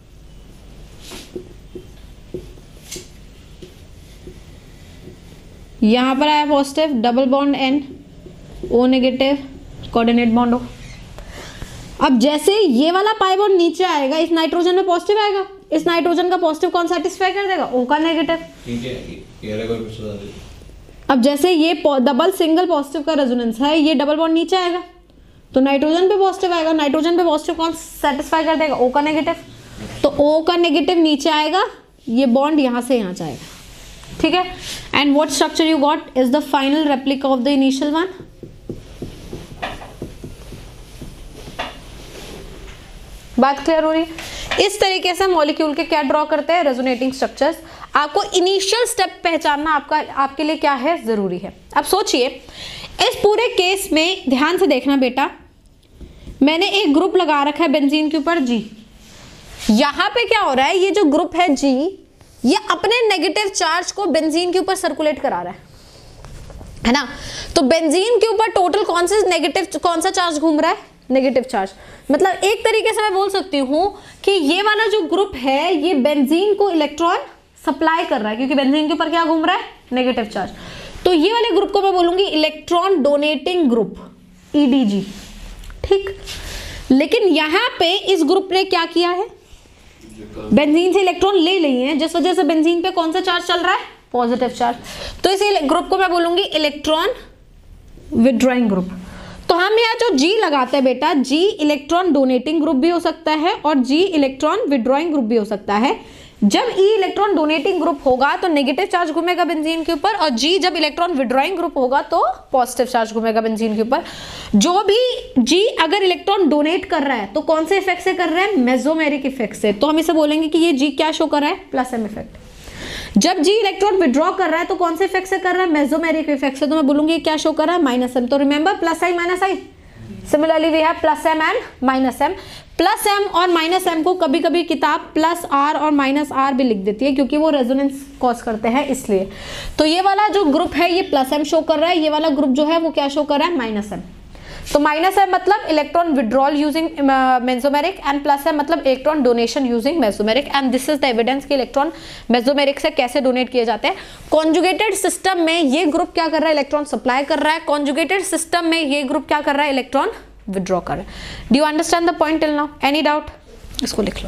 यहां पर आया positive, double bond N O negative, coordinate bond हो। अब जैसे ये वाला पाई बॉन्ड नीचे आएगा, इस नाइट्रोजन में पॉजिटिव आएगा, इस नाइट्रोजन का पॉजिटिव कौन सेटिस्फाई कर देगा, O का नेगेटिव, ठीक है। अब जैसे ये डबल सिंगल पॉजिटिव का रेजोनेंस है, ये डबल बॉन्ड नीचे आएगा तो नाइट्रोजन पे पॉजिटिव आएगा, नाइट्रोजन पे पॉजिटिव कौन सेटिस्फाई कर देगा, O का नेगेटिव, तो O का नेगेटिव नीचे आएगा, ये बॉन्ड यहां से यहां जाएगा, ठीक है। And what structure you got is the final replica of the initial one. बात क्लियर हो रही है। इस तरीके से मॉलिक्यूल के क्या ड्रॉ करते हैं, रेजोनेटिंग स्ट्रक्चर्स। आपको इनिशियल स्टेप पहचानना आपका आपके लिए क्या है, जरूरी है। अब सोचिए इस पूरे केस में ध्यान से देखना बेटा, मैंने एक ग्रुप लगा रखा है बेंजीन के ऊपर G। यहां पे क्या हो रहा है, ये जो ग्रुप है G, ये अपने नेगेटिव चार्ज को बेंजीन के ऊपर सर्कुलेट करा रहा है, है ना। तो बेंजीन के ऊपर टोटल कौन से नेगेटिव कौन सा चार्ज घूम रहा है, नेगेटिव चार्ज। मतलब एक तरीके से मैं बोल सकती हूं कि ये वाला जो ग्रुप है ये बेंजीन को इलेक्ट्रॉन सप्लाई कर रहा है, क्योंकि बेंजीन के ऊपर क्या घूम रहा है, नेगेटिव चार्ज। तो ये वाले ग्रुप को मैं बोलूंगी electron donating group, E D G, ठीक। लेकिन यहां पे इस ग्रुप ने क्या किया है, बेंजीन से इलेक्ट्रॉन ले लिए हैं, जिस वजह से बेंजीन पे कौन सा चार्ज चल रहा है, पॉजिटिव चार्ज। तो इस ग्रुप को मैं बोलूंगी इलेक्ट्रॉन विड्रॉइंग ग्रुप। तो हम यहाँ जो जी लगाते हैं बेटा, जी इलेक्ट्रॉन डोनेटिंग ग्रुप भी हो सकता है और जी इलेक्ट्रॉन विड्रॉइंग ग्रुप भी हो सकता है। जब ई इलेक्ट्रॉन डोनेटिंग ग्रुप होगा तो नेगेटिव चार्ज घूमेगा बेंजीन के ऊपर, और जी जब इलेक्ट्रॉन विड्रॉइंग ग्रुप होगा तो पॉजिटिव चार्ज घूमेगा बेंजीन के ऊपर। जो भी जी अगर इलेक्ट्रॉन डोनेट कर रहा है तो कौन से इफेक्ट से कर रहा है, मेसोमेरिक इफेक्ट से। तो हम इसे बोलेंगे कि ये जी क्या शो कर रहा है, प्लस एम इफेक्ट। जब जी इलेक्ट्रॉन विड्रॉ कर रहा है तो कौन से इफेक्ट से कर रहा है, मेसोमेरिक इफेक्ट से। तो मैं बोलूंगी क्या शो कर रहा है, माइनस एम। तो remember plus I minus I, similarly we have plus M and minus M. Plus M और माइनस एम को कभी कभी किताब प्लस आर और माइनस आर भी लिख देती है, क्योंकि वो रेजोनेंस कॉज करते हैं इसलिए। तो ये वाला जो ग्रुप है ये प्लस एम शो कर रहा है, ये वाला ग्रुप जो है वो क्या शो कर रहा है, माइनस एम। तो माइनस एम मतलब electron withdrawal using mesomeric, and plus M मतलब electron donation using mesomeric. And this is the evidence कि इलेक्ट्रॉन मेसोमेरिक से कैसे डोनेट किए जाते हैं। कॉन्जुगेटेड सिस्टम में ये ग्रुप क्या कर रहा है, इलेक्ट्रॉन सप्लाई कर रहा है। कॉन्जुगेटेड सिस्टम में ये ग्रुप क्या कर रहा है, इलेक्ट्रॉन विड्रॉ कर रहा है। Do you understand the point till now, any doubt? इसको लिख लो।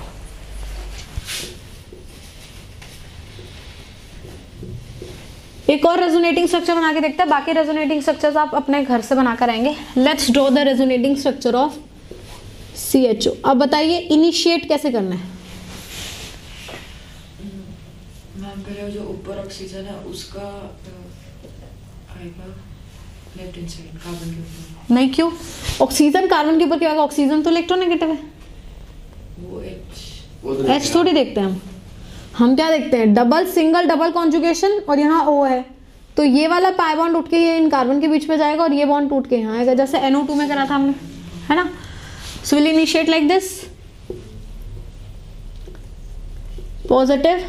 एक और रेजोनेटिंग स्ट्रक्चर बना के देखते हैं, बाकी रेजोनेटिंग स्ट्रक्चर्स आप अपने घर से बनाकर आएंगे। Let's draw the resonating structure of C H O. अब बताइए इनिशिएट कैसे करना है। मैम पहले जो ऊपर ऑक्सीजन है उसका आएगा लेफ्ट हैंड साइड कार्बन के ऊपर। नहीं, क्यों? ऑक्सीजन कार्बन के ऊपर क्या होगा, ऑक्सीजन तो इलेक्ट्रोनेगेटिव है। वो एच वो तो एच थोड़ी देखते हैं हम हम क्या देखते हैं, डबल सिंगल डबल कॉन्जुगेशन, और यहाँ ओ है तो ये वाला पाई बॉन्ड उठ के ये इन कार्बन के बीच में जाएगा और ये बॉन्ड टूट के यहाँ आएगा, जैसे एन ओ टू में करा था हमने, है ना। So will initiate like this, positive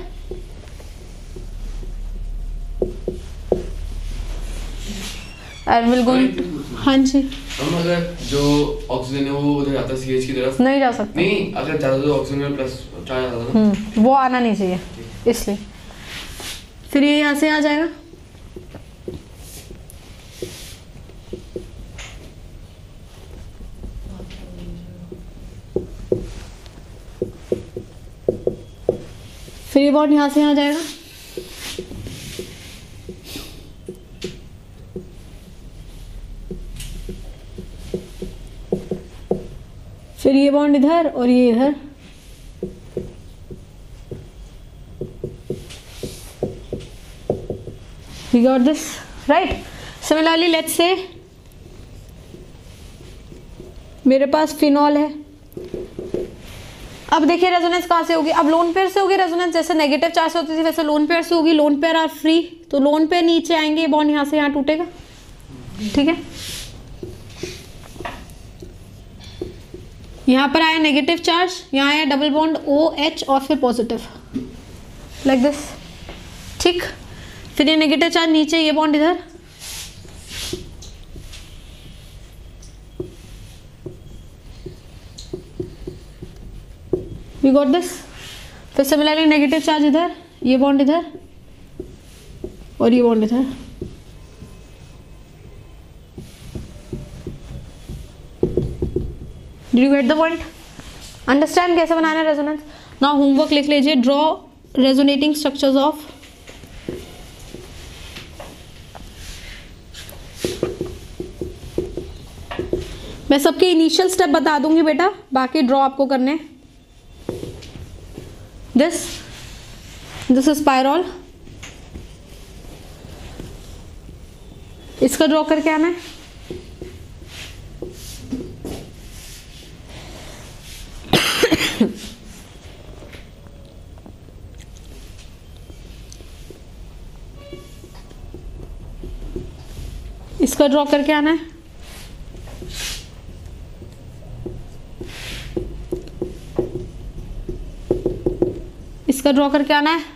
and will go. हाँ जी, हम अगर जो ऑक्सीजन है वो उधर जाता है सीएच की तरफ, नहीं जा सकता। नहीं अगर ज्यादा तो ऑक्सीजन में प्लस चार्ज आता था ना, हम्म वो आना नहीं चाहिए, इसलिए फिर ये यहाँ से आ जाएगा। फिर ये बॉन्ड यहाँ से यहाँ जाएगा। फिर ये बॉन्ड इधर और ये इधर। We got this, right? Similarly, let's say मेरे पास फिनॉल है। अब देखिए रेजोनेंस कहाँ से होगी, अब लोन पेयर से होगी रेजोनेंस। जैसे नेगेटिव चार्ज से होती थी वैसे लोन पेयर से होगी। लोन पेयर आर फ्री, तो लोन पेयर नीचे आएंगे, बॉन्ड यहाँ से यहाँ टूटेगा, ठीक है। यहाँ पर आया नेगेटिव चार्ज, यहाँ आया डबल बॉन्ड ओ एच और फिर पॉजिटिव, लाइक दिस, ठीक। फिर ये नेगेटिव चार्ज नीचे, ये बॉन्ड इधर, वी गॉट दिस। फिर सिमिलरली नेगेटिव चार्ज इधर, ये बॉन्ड इधर और ये बॉन्ड इधर। Did you get the point? Understand कैसे बनाना है रेजोनेंस। नाउ होमवर्क लिख लीजिए, ड्रॉ रेजोनेटिंग स्ट्रक्चर्स ऑफ मैं सबके इनिशियल स्टेप बता दूंगी बेटा, बाकी ड्रॉ आपको करने। दिस दिस इज स्पाइरल, इसका ड्रॉ करके आना है। इसका ड्रॉ करके आना है। इसका ड्रॉ करके आना है।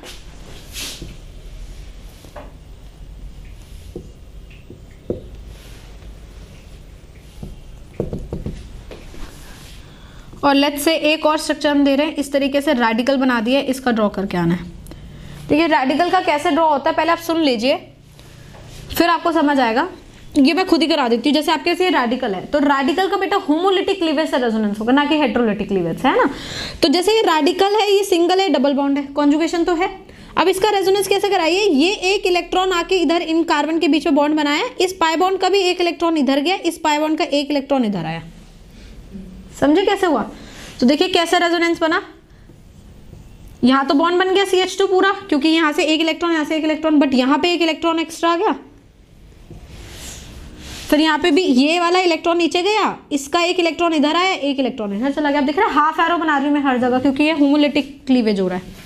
और लेट्स से एक और स्ट्रक्चर हम दे रहे हैं, इस तरीके से रेडिकल बना दिया, इसका ड्रॉ करके आना है। देखिए रेडिकल का कैसे ड्रॉ होता है पहले आप सुन लीजिए, फिर आपको समझ आएगा। ये मैं खुद ही करा देती हूँ। जैसे आपके पास ये रेडिकल है, तो रेडिकल का बेटा होमोलिटिक क्लीवेज से रेजोनेंस होगा, ना कि हेटेरोलिटिक क्लीवेज से, है ना। तो जैसे ये रेडिकल है, ये सिंगल है, डबल बॉन्ड है, कॉन्जुगेशन तो है। अब इसका रेजोनेंस कैसे कराइए, ये एक इलेक्ट्रॉन आके इधर इन कार्बन के बीच में बॉन्ड बनाया, इस पाई बॉन्ड का भी एक इलेक्ट्रॉन इधर गया, इस पाई बॉन्ड का एक इलेक्ट्रॉन इधर आया। समझे कैसे हुआ? तो देखिए कैसे रेजोनेंस बना, यहाँ तो बॉन्ड बन गया सी एच टू पूरा, क्योंकि यहाँ से एक इलेक्ट्रॉन, यहाँ से एक इलेक्ट्रॉन, बट यहाँ पे एक इलेक्ट्रॉन एक्स्ट्रा आ गया। फिर यहाँ पे भी ये वाला इलेक्ट्रॉन नीचे गया, इसका एक इलेक्ट्रॉन इधर आया, एक इलेक्ट्रॉन इधर चला गया। आप देख रहे हैं हाफ एरो बना रही हूँ मैं हर जगह, क्योंकि ये होमोलिटिक क्लीवेज हो रहा है।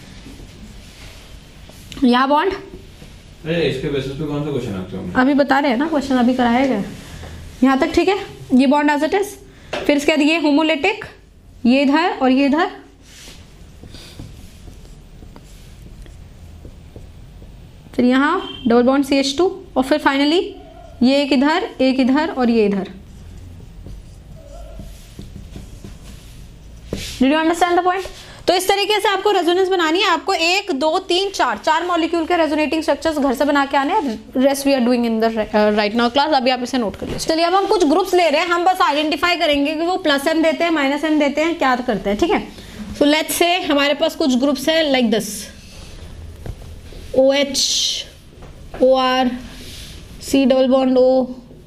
यहाँ बॉन्ड, इसके बेसिस पे कौन सा क्वेश्चन आते हैं? अभी बता रहे हैं ना, क्वेश्चन अभी कराया गया यहाँ तक, ठीक है। ये बॉन्ड एज इट इज, फिर इसके बाद ये होमोलिटिक, ये इधर और ये इधर, फिर यहाँ double bond C H two, और फिर फाइनली ये एक इधर, एक इधर और ये इधर। Did you understand the point? तो इस तरीके से आपको रेजोनेंस बनानी है। आपको एक दो तीन चार चार मॉलिक्यूल के रेजोनेटिंग स्ट्रक्चर्स घर से बना के आने हैं। Rest we are doing in the right now class. अभी आप इसे नोट कर लीजिए। चलिए अब हम कुछ ग्रुप्स ले रहे हैं, हम बस आइडेंटिफाई करेंगे कि वो प्लस एम देते हैं, माइनस एम देते हैं, क्या करते हैं, ठीक है। सो लेट्स से हमारे पास कुछ ग्रुप्स है like this, O H, O R, C double bond O,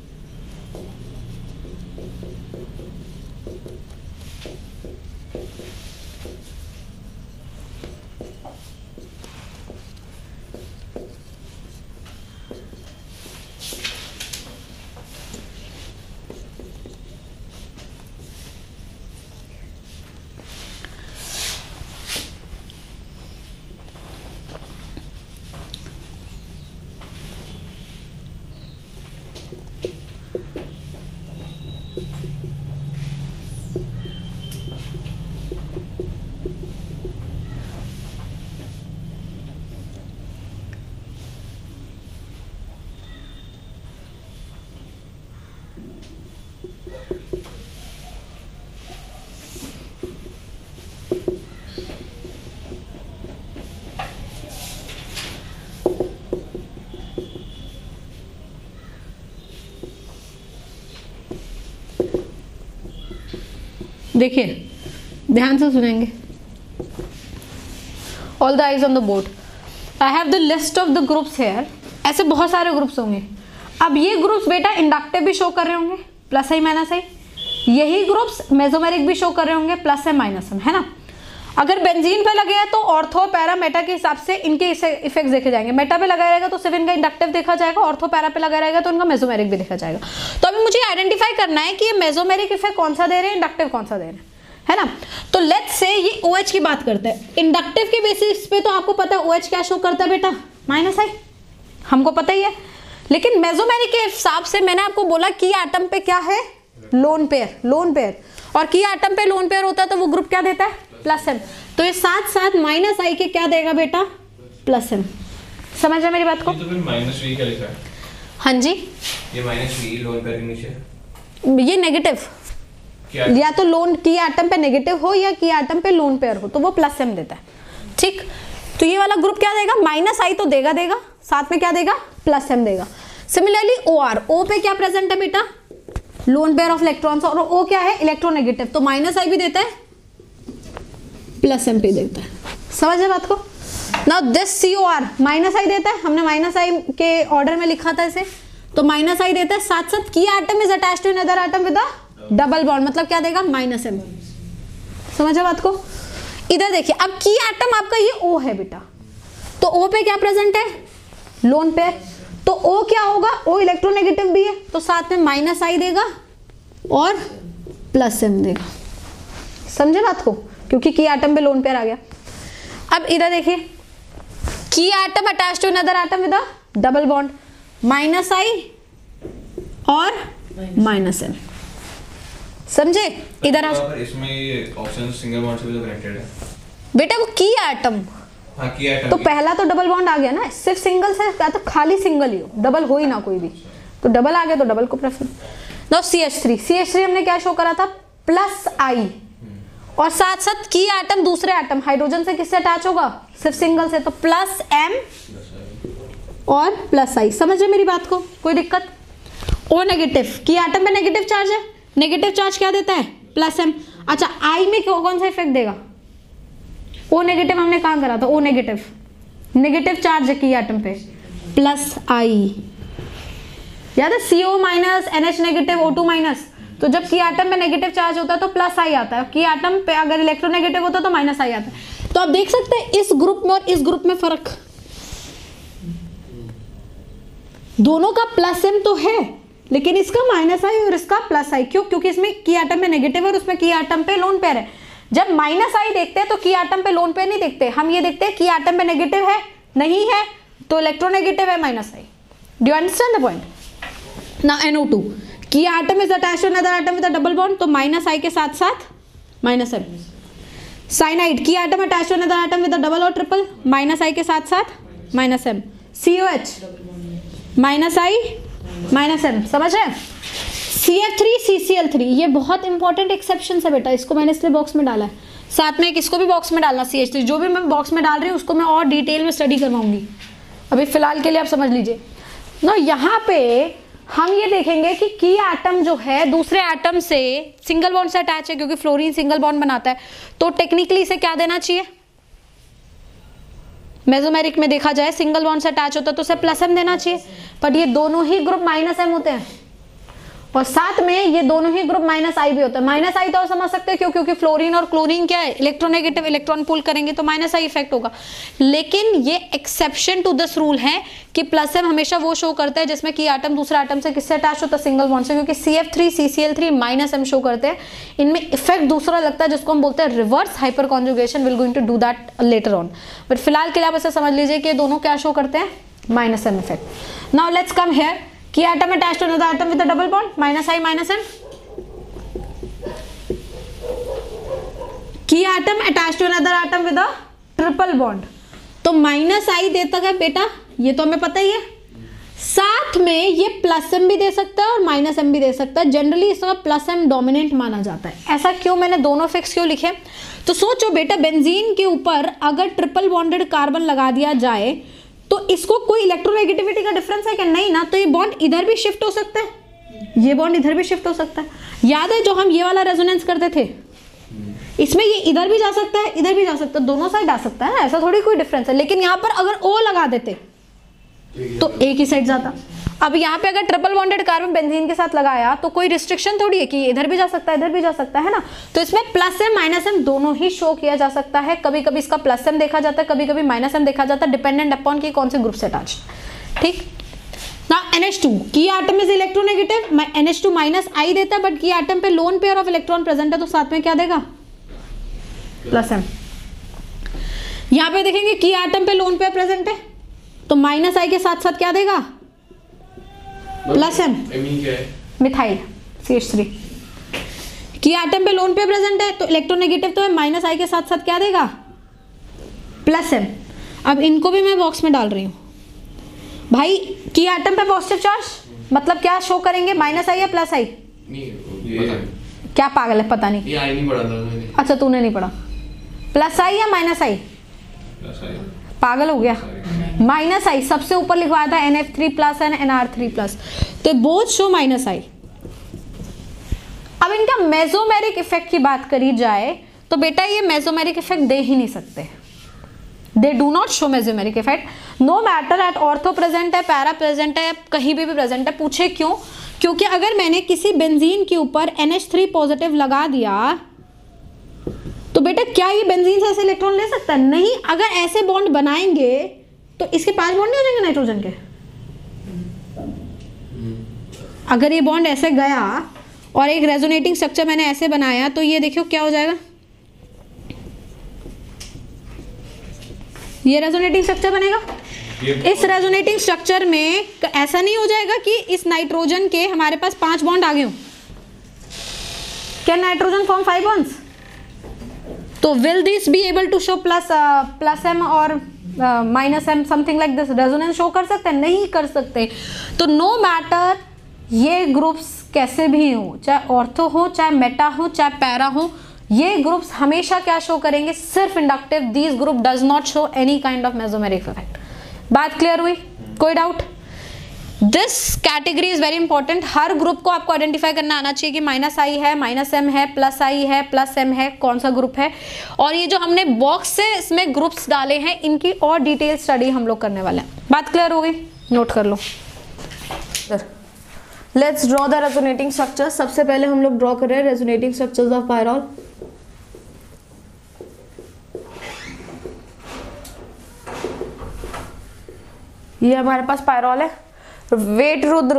देखिए ध्यान से सुनेंगे। All the eyes on the board, I have the list of the groups here. ऐसे बहुत सारे ग्रुप्स होंगे। अब ये ग्रुप्स बेटा इंडक्टिव भी शो कर रहे होंगे, प्लस आई माइनस आई। यही ग्रुप्स मेसोमेरिक भी शो कर रहे होंगे, प्लस एम माइनस एम, है ना। अगर बेंजीन पे लगे हैं तो ऑर्थो पैरा मेटा के हिसाब से इनके इफेक्ट्स देखे जाएंगे। मेटा पे लगा रहेगा तो सिर्फ इनका इंडक्टिव देखा जाएगा, ऑर्थो पैरा पे लगा रहेगा तो इनका मेसोमेरिक भी देखा जाएगा। तो अभी मुझे आइडेंटिफाई करना है कि ये मेसोमेरिक इफेक्ट कौन सा दे रहे हैं, इंडक्टिव कौन सा दे रहे हैं, है ना। तो लेट्स से ये OH की बात करते हैं। इंडक्टिव के बेसिस पे तो आपको पता है OH क्या शो करता है बेटा, माइनस आई, हमको पता ही है। लेकिन मेसोमेरिक के हिसाब से मैंने आपको बोला की एटम पे क्या है, लोन पेयर, लोन पेयर, और की एटम पे लोन पेयर होता है तो वो ग्रुप क्या देता है, प्लस एम। तो ये साथ साथ माइनस आई के क्या देगा बेटा, प्लस एम। समझ रहे मेरी बात को? तो फिर माइनस वी क्या लिखा है? हाँ जी, ये माइनस वी लोन पेयर के नीचे ये नेगेटिव, या तो लोन की एटम पे नेगेटिव हो या की एटम पे लोन पेयर हो तो वो प्लस एम देता है, ठीक। तो ये वाला ग्रुप क्या देगा, माइनस आई तो देगा देगा, साथ में क्या देगा, प्लस एम देगा। सिमिलरली ओ आर, ओ पे क्या प्रेजेंट है बेटा, लोन पेयर ऑफ इलेक्ट्रॉन्स, और ओ क्या है, इलेक्ट्रोनेगेटिव, तो माइनस आई भी देता है, प्लस एम भी देता है। समझ रहे बात को? Now this C O R minus I देता है, हमने माइनस आई के ऑर्डर में लिखा था इसे, तो माइनस आई देता है, साथ साथ key atom is attached to another atom with a double bond, मतलब क्या देगा, माइनस एम। समझ बात को? इधर देखिए, अब की एटम आपका ये O है बेटा, तो O पे क्या प्रेजेंट है, लोन पेयर, तो O क्या होगा, O इलेक्ट्रोनेगेटिव भी है, तो साथ में माइनस आई देगा और प्लस एम देगा। समझे बात को? क्योंकि की एटम पे लोन पेयर आ गया। अब इधर देखिए, key atom attached to another atom with a double bond, minus I और माइनस एम। समझे? इधर इसमें ये ऑप्शन सिंगल बॉन्ड से भी तो कनेक्टेड है बेटा, वो की एटम, हाँ की एटम, तो पहला तो डबल बॉन्ड आ गया ना, सिर्फ सिंगल से या तो खाली सिंगल ही हो, डबल हो ही ना कोई भी, तो डबल आ गया तो डबल को prefer. Now C H three, C H three हमने क्या शो करा था, प्लस आई, और साथ साथ की एटम दूसरे एटम हाइड्रोजन से किससे अटैच होगा, सिर्फ सिंगल से, तो प्लस एम और प्लस आई। समझ रहे मेरी बात को? कोई दिक्कत? ओ नेगेटिव, की एटम पे नेगेटिव चार्ज है, नेगेटिव चार्ज क्या देता है, प्लस एम। अच्छा आई में कौन सा इफेक्ट देगा, ओ नेगेटिव हमने कहाँ करा था, ओ नेगेटिव, नेगेटिव चार्ज है की एटम पे, प्लस आई, याद है C O minus, N H negative, O two minus. तो जब की एटम पे नेगेटिव चार्ज होता है तो प्लस आई आता है, की एटम पे अगर इलेक्ट्रोनेगेटिव होता है तो माइनस आई आता है। तो आप देख सकते हैं इस ग्रुप में और इस ग्रुप में फर्क, दोनों का प्लस एम तो है लेकिन इसका माइनस आई और इसका प्लस आई, क्यों, क्योंकि इसमें की एटम पे नेगेटिव है और उसमें की एटम पे लोन पेयर है। जब माइनस आई देखते हैं तो की एटम पे लोन पेयर नहीं देखते, हम ये देखते हैं की एटम पे नेगेटिव है नहीं है तो इलेक्ट्रोनेगेटिव है minus I. Do you understand the point. Now N O two, key atom is attached to another atom with a double bond, तो माइनस आई के साथ साथ minus M. Cyanide, key atom attached to another atom with a double और ट्रिपल, माइनस आई के साथ साथ minus M. C O H, minus I minus M, समझ रहे हैं। C F three C C L three, ये बहुत इंपॉर्टेंट एक्सेप्शन है बेटा, इसको मैंने इसलिए बॉक्स में डाला है, साथ में इसको भी बॉक्स में डालना, सी एच थ्री जो भी मैं बॉक्स में डाल रही हूँ उसको मैं और डिटेल में स्टडी करवाऊंगी, अभी फिलहाल के लिए आप समझ लीजिए ना। यहाँ पे हम ये देखेंगे कि की एटम जो है दूसरे एटम से सिंगल बॉन्ड से अटैच है, क्योंकि फ्लोरीन सिंगल बॉन्ड बनाता है, तो टेक्निकली इसे क्या देना चाहिए, मेसोमेरिक में देखा जाए सिंगल बॉन्ड से अटैच होता है तो उसे प्लस एम देना चाहिए, बट ये दोनों ही ग्रुप माइनस एम होते हैं और साथ में ये दोनों ही ग्रुप माइनस आई भी होता है। माइनस आई तो आप समझ सकते हैं क्यों, क्योंकि फ्लोरीन और क्लोरीन क्या है, इलेक्ट्रोनेगेटिव, इलेक्ट्रॉन पुल करेंगे तो माइनस आई इफेक्ट होगा। लेकिन ये एक्सेप्शन टू दिस रूल है कि प्लस एम हमेशा वो शो करता है जिसमें कि एटम दूसरा एटम से किससे अटैच होता है, सिंगल बॉन्ड से, क्योंकि C F three C C L three minus M show करते हैं, इनमें इफेक्ट दूसरा लगता है जिसको हम बोलते हैं reverse hyperconjugation. Will going to do that later on, but फिलहाल के लिए आप ऐसा समझ लीजिए कि दोनों क्या शो करते हैं, minus M effect. Now let's come here, key atom attached to another atom with a double bond, minus I minus M. Key atom attached to another atom with a triple bond, तो माइनस आई देता है बेटा, ये तो हमें पता ही है, साथ में ये प्लस एम भी दे सकता है और माइनस एम भी दे सकता है। जनरली इसका प्लस एम डोमिनेंट माना जाता है। ऐसा क्यों, मैंने दोनों फिक्स क्यों लिखे, तो सोचो बेटा बेंजीन के ऊपर अगर ट्रिपल बॉन्डेड कार्बन लगा दिया जाए तो इसको कोई इलेक्ट्रोनेगेटिविटी का डिफरेंस है क्या, नहीं ना, तो ये बॉन्ड इधर भी शिफ्ट हो सकता है, ये बॉन्ड इधर भी शिफ्ट हो सकता है। याद है जो हम ये वाला रेजोनेंस करते थे, इसमें ये इधर भी जा सकता है इधर भी जा सकता है, दोनों साइड आ सकता है, ऐसा थोड़ी कोई डिफरेंस है। लेकिन यहाँ पर अगर ओ लगा देते तो एक ही साइड जाता। अब यहाँ पे अगर ट्रिपल बॉन्डेड कार्बन बेंजीन के साथ लगाया तो कोई रिस्ट्रिक्शन थोड़ी है कि इधर भी जा सकता है इधर भी जा सकता है ना, तो इसमें प्लस एम माइनस एम दोनों ही शो किया जा सकता है। कभी कभी इसका प्लस एम देखा जाता है, कभी कभी माइनस एम देखा जाता है, डिपेंडेंट अपॉन कि कौन से ग्रुप से अटैच। ठीक, ना N H two, key atom is electronegative, N H two minus I देता है, बट की एटम पे lone pair of electron present है तो साथ में क्या देगा, प्लस एम। यहाँ पे देखेंगे की एटम पे लोन पेयर प्रेजेंट है तो माइनस आई के साथ साथ क्या देगा, plus M, methyl C H three. Key atom पे लोन पेयर प्रेजेंट है तो इलेक्ट्रोनेगेटिव तो है, माइनस आई के साथ साथ क्या देगा, प्लस एम। अब इनको भी मैं बॉक्स में डाल रही हूँ भाई। की एटम पे पॉजिटिव चार्ज मतलब क्या शो करेंगे, माइनस आई या प्लस आई, क्या पागल है, पता नहीं, ये आई नहीं पढ़ा था मैंने। अच्छा तूने नहीं पढ़ा, प्लस आई या माइनस आई, पागल हो गया, माइनस आई सबसे ऊपर लिखवाया था, N F three plus and N R three plus, तो बोथ शो माइनस आई। अब इनका मेसोमेरिक इफेक्ट की बात करी जाए तो बेटा ये मेसोमेरिक इफेक्ट दे ही नहीं सकते, they do not show mesomeric effect, no matter at ortho present है, पैरा प्रेजेंट है, कहीं भी भी प्रेजेंट है। पूछे क्यों, क्योंकि अगर मैंने किसी बेंजीन के ऊपर एन एच थ्री पॉजिटिव लगा दिया तो बेटा क्या ये बेंजीन से ऐसे इलेक्ट्रॉन ले सकता है, नहीं। अगर ऐसे बॉन्ड बनाएंगे तो इसके पांच बॉन्ड नहीं हो जाएंगे नाइट्रोजन के, अगर ये बॉन्ड ऐसे गया और एक रेजोनेटिंग स्ट्रक्चर मैंने ऐसे बनाया तो ये देखियो क्या हो जाएगा, ये रेजोनेटिंग स्ट्रक्चर बनेगा। इस रेजोनेटिंग स्ट्रक्चर में ऐसा नहीं हो जाएगा कि इस नाइट्रोजन के हमारे पास पांच बॉन्ड आ गए हो, can nitrogen form five bonds, तो will this be able to show plus plus M और minus M something like this, resonance show कर सकते हैं, नहीं कर सकते। तो नो मैटर ये ग्रुप्स कैसे भी हो, चाहे ऑर्थो हो चाहे मेटा हो चाहे पैरा हो, ये ग्रुप्स हमेशा क्या शो करेंगे, सिर्फ inductive. This group does not show any kind of mesomeric effect. बात क्लियर हुई, कोई doubt. This category is very important. हर ग्रुप को आपको आइडेंटिफाई करना आना चाहिए कि माइनस आई है, माइनस एम है, प्लस आई है, प्लस एम है, कौन सा ग्रुप है। और ये जो हमने बॉक्स से इसमें ग्रुप्स डाले हैं इनकी और डिटेल स्टडी हम लोग करने वाले हैं। बात क्लियर हो गई? नोट कर लो। Let's draw the resonating structure. सबसे पहले हम लोग ड्रॉ कर रहे हैं रेजोनेटिंग स्ट्रक्चर्स ऑफ पायरॉल। ये हमारे पास पायरॉल है। Wait Rudra,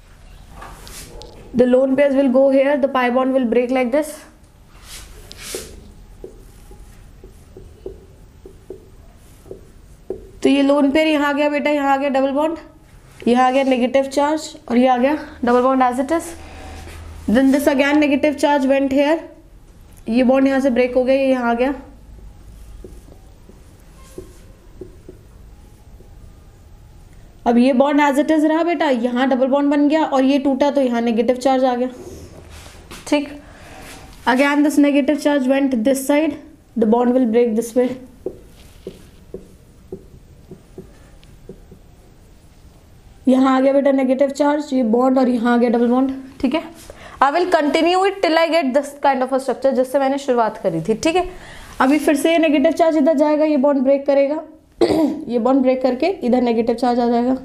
the lone pairs will go here, the pi bond will break like this. तो ये लोन पेयर यहाँ आ गया बेटा, यहाँ आ गया डबल बॉन्ड, यहाँ आ गया नेगेटिव चार्ज और ये आ गया double bond as it is. Then this again negative charge went here, ये बॉन्ड यहाँ से ब्रेक हो गया, ये यहाँ आ गया। अब ये बॉन्ड एज इट इज रहा बेटा, यहाँ डबल बॉन्ड बन गया और ये टूटा तो यहाँ नेगेटिव चार्ज आ गया। ठीक, again this negative charge went this side, the bond will break this way. यहाँ आ गया बेटा नेगेटिव चार्ज, ये बॉन्ड और यहाँ आ गया डबल बॉन्ड। ठीक है, I will continue it till I get this kind of a structure जिससे मैंने शुरुआत करी थी। ठीक है, अभी फिर से ये नेगेटिव चार्ज इधर जाएगा, ये बॉन्ड ब्रेक करेगा, ये बॉन्ड ब्रेक करके इधर नेगेटिव चार्ज आ जाएगा।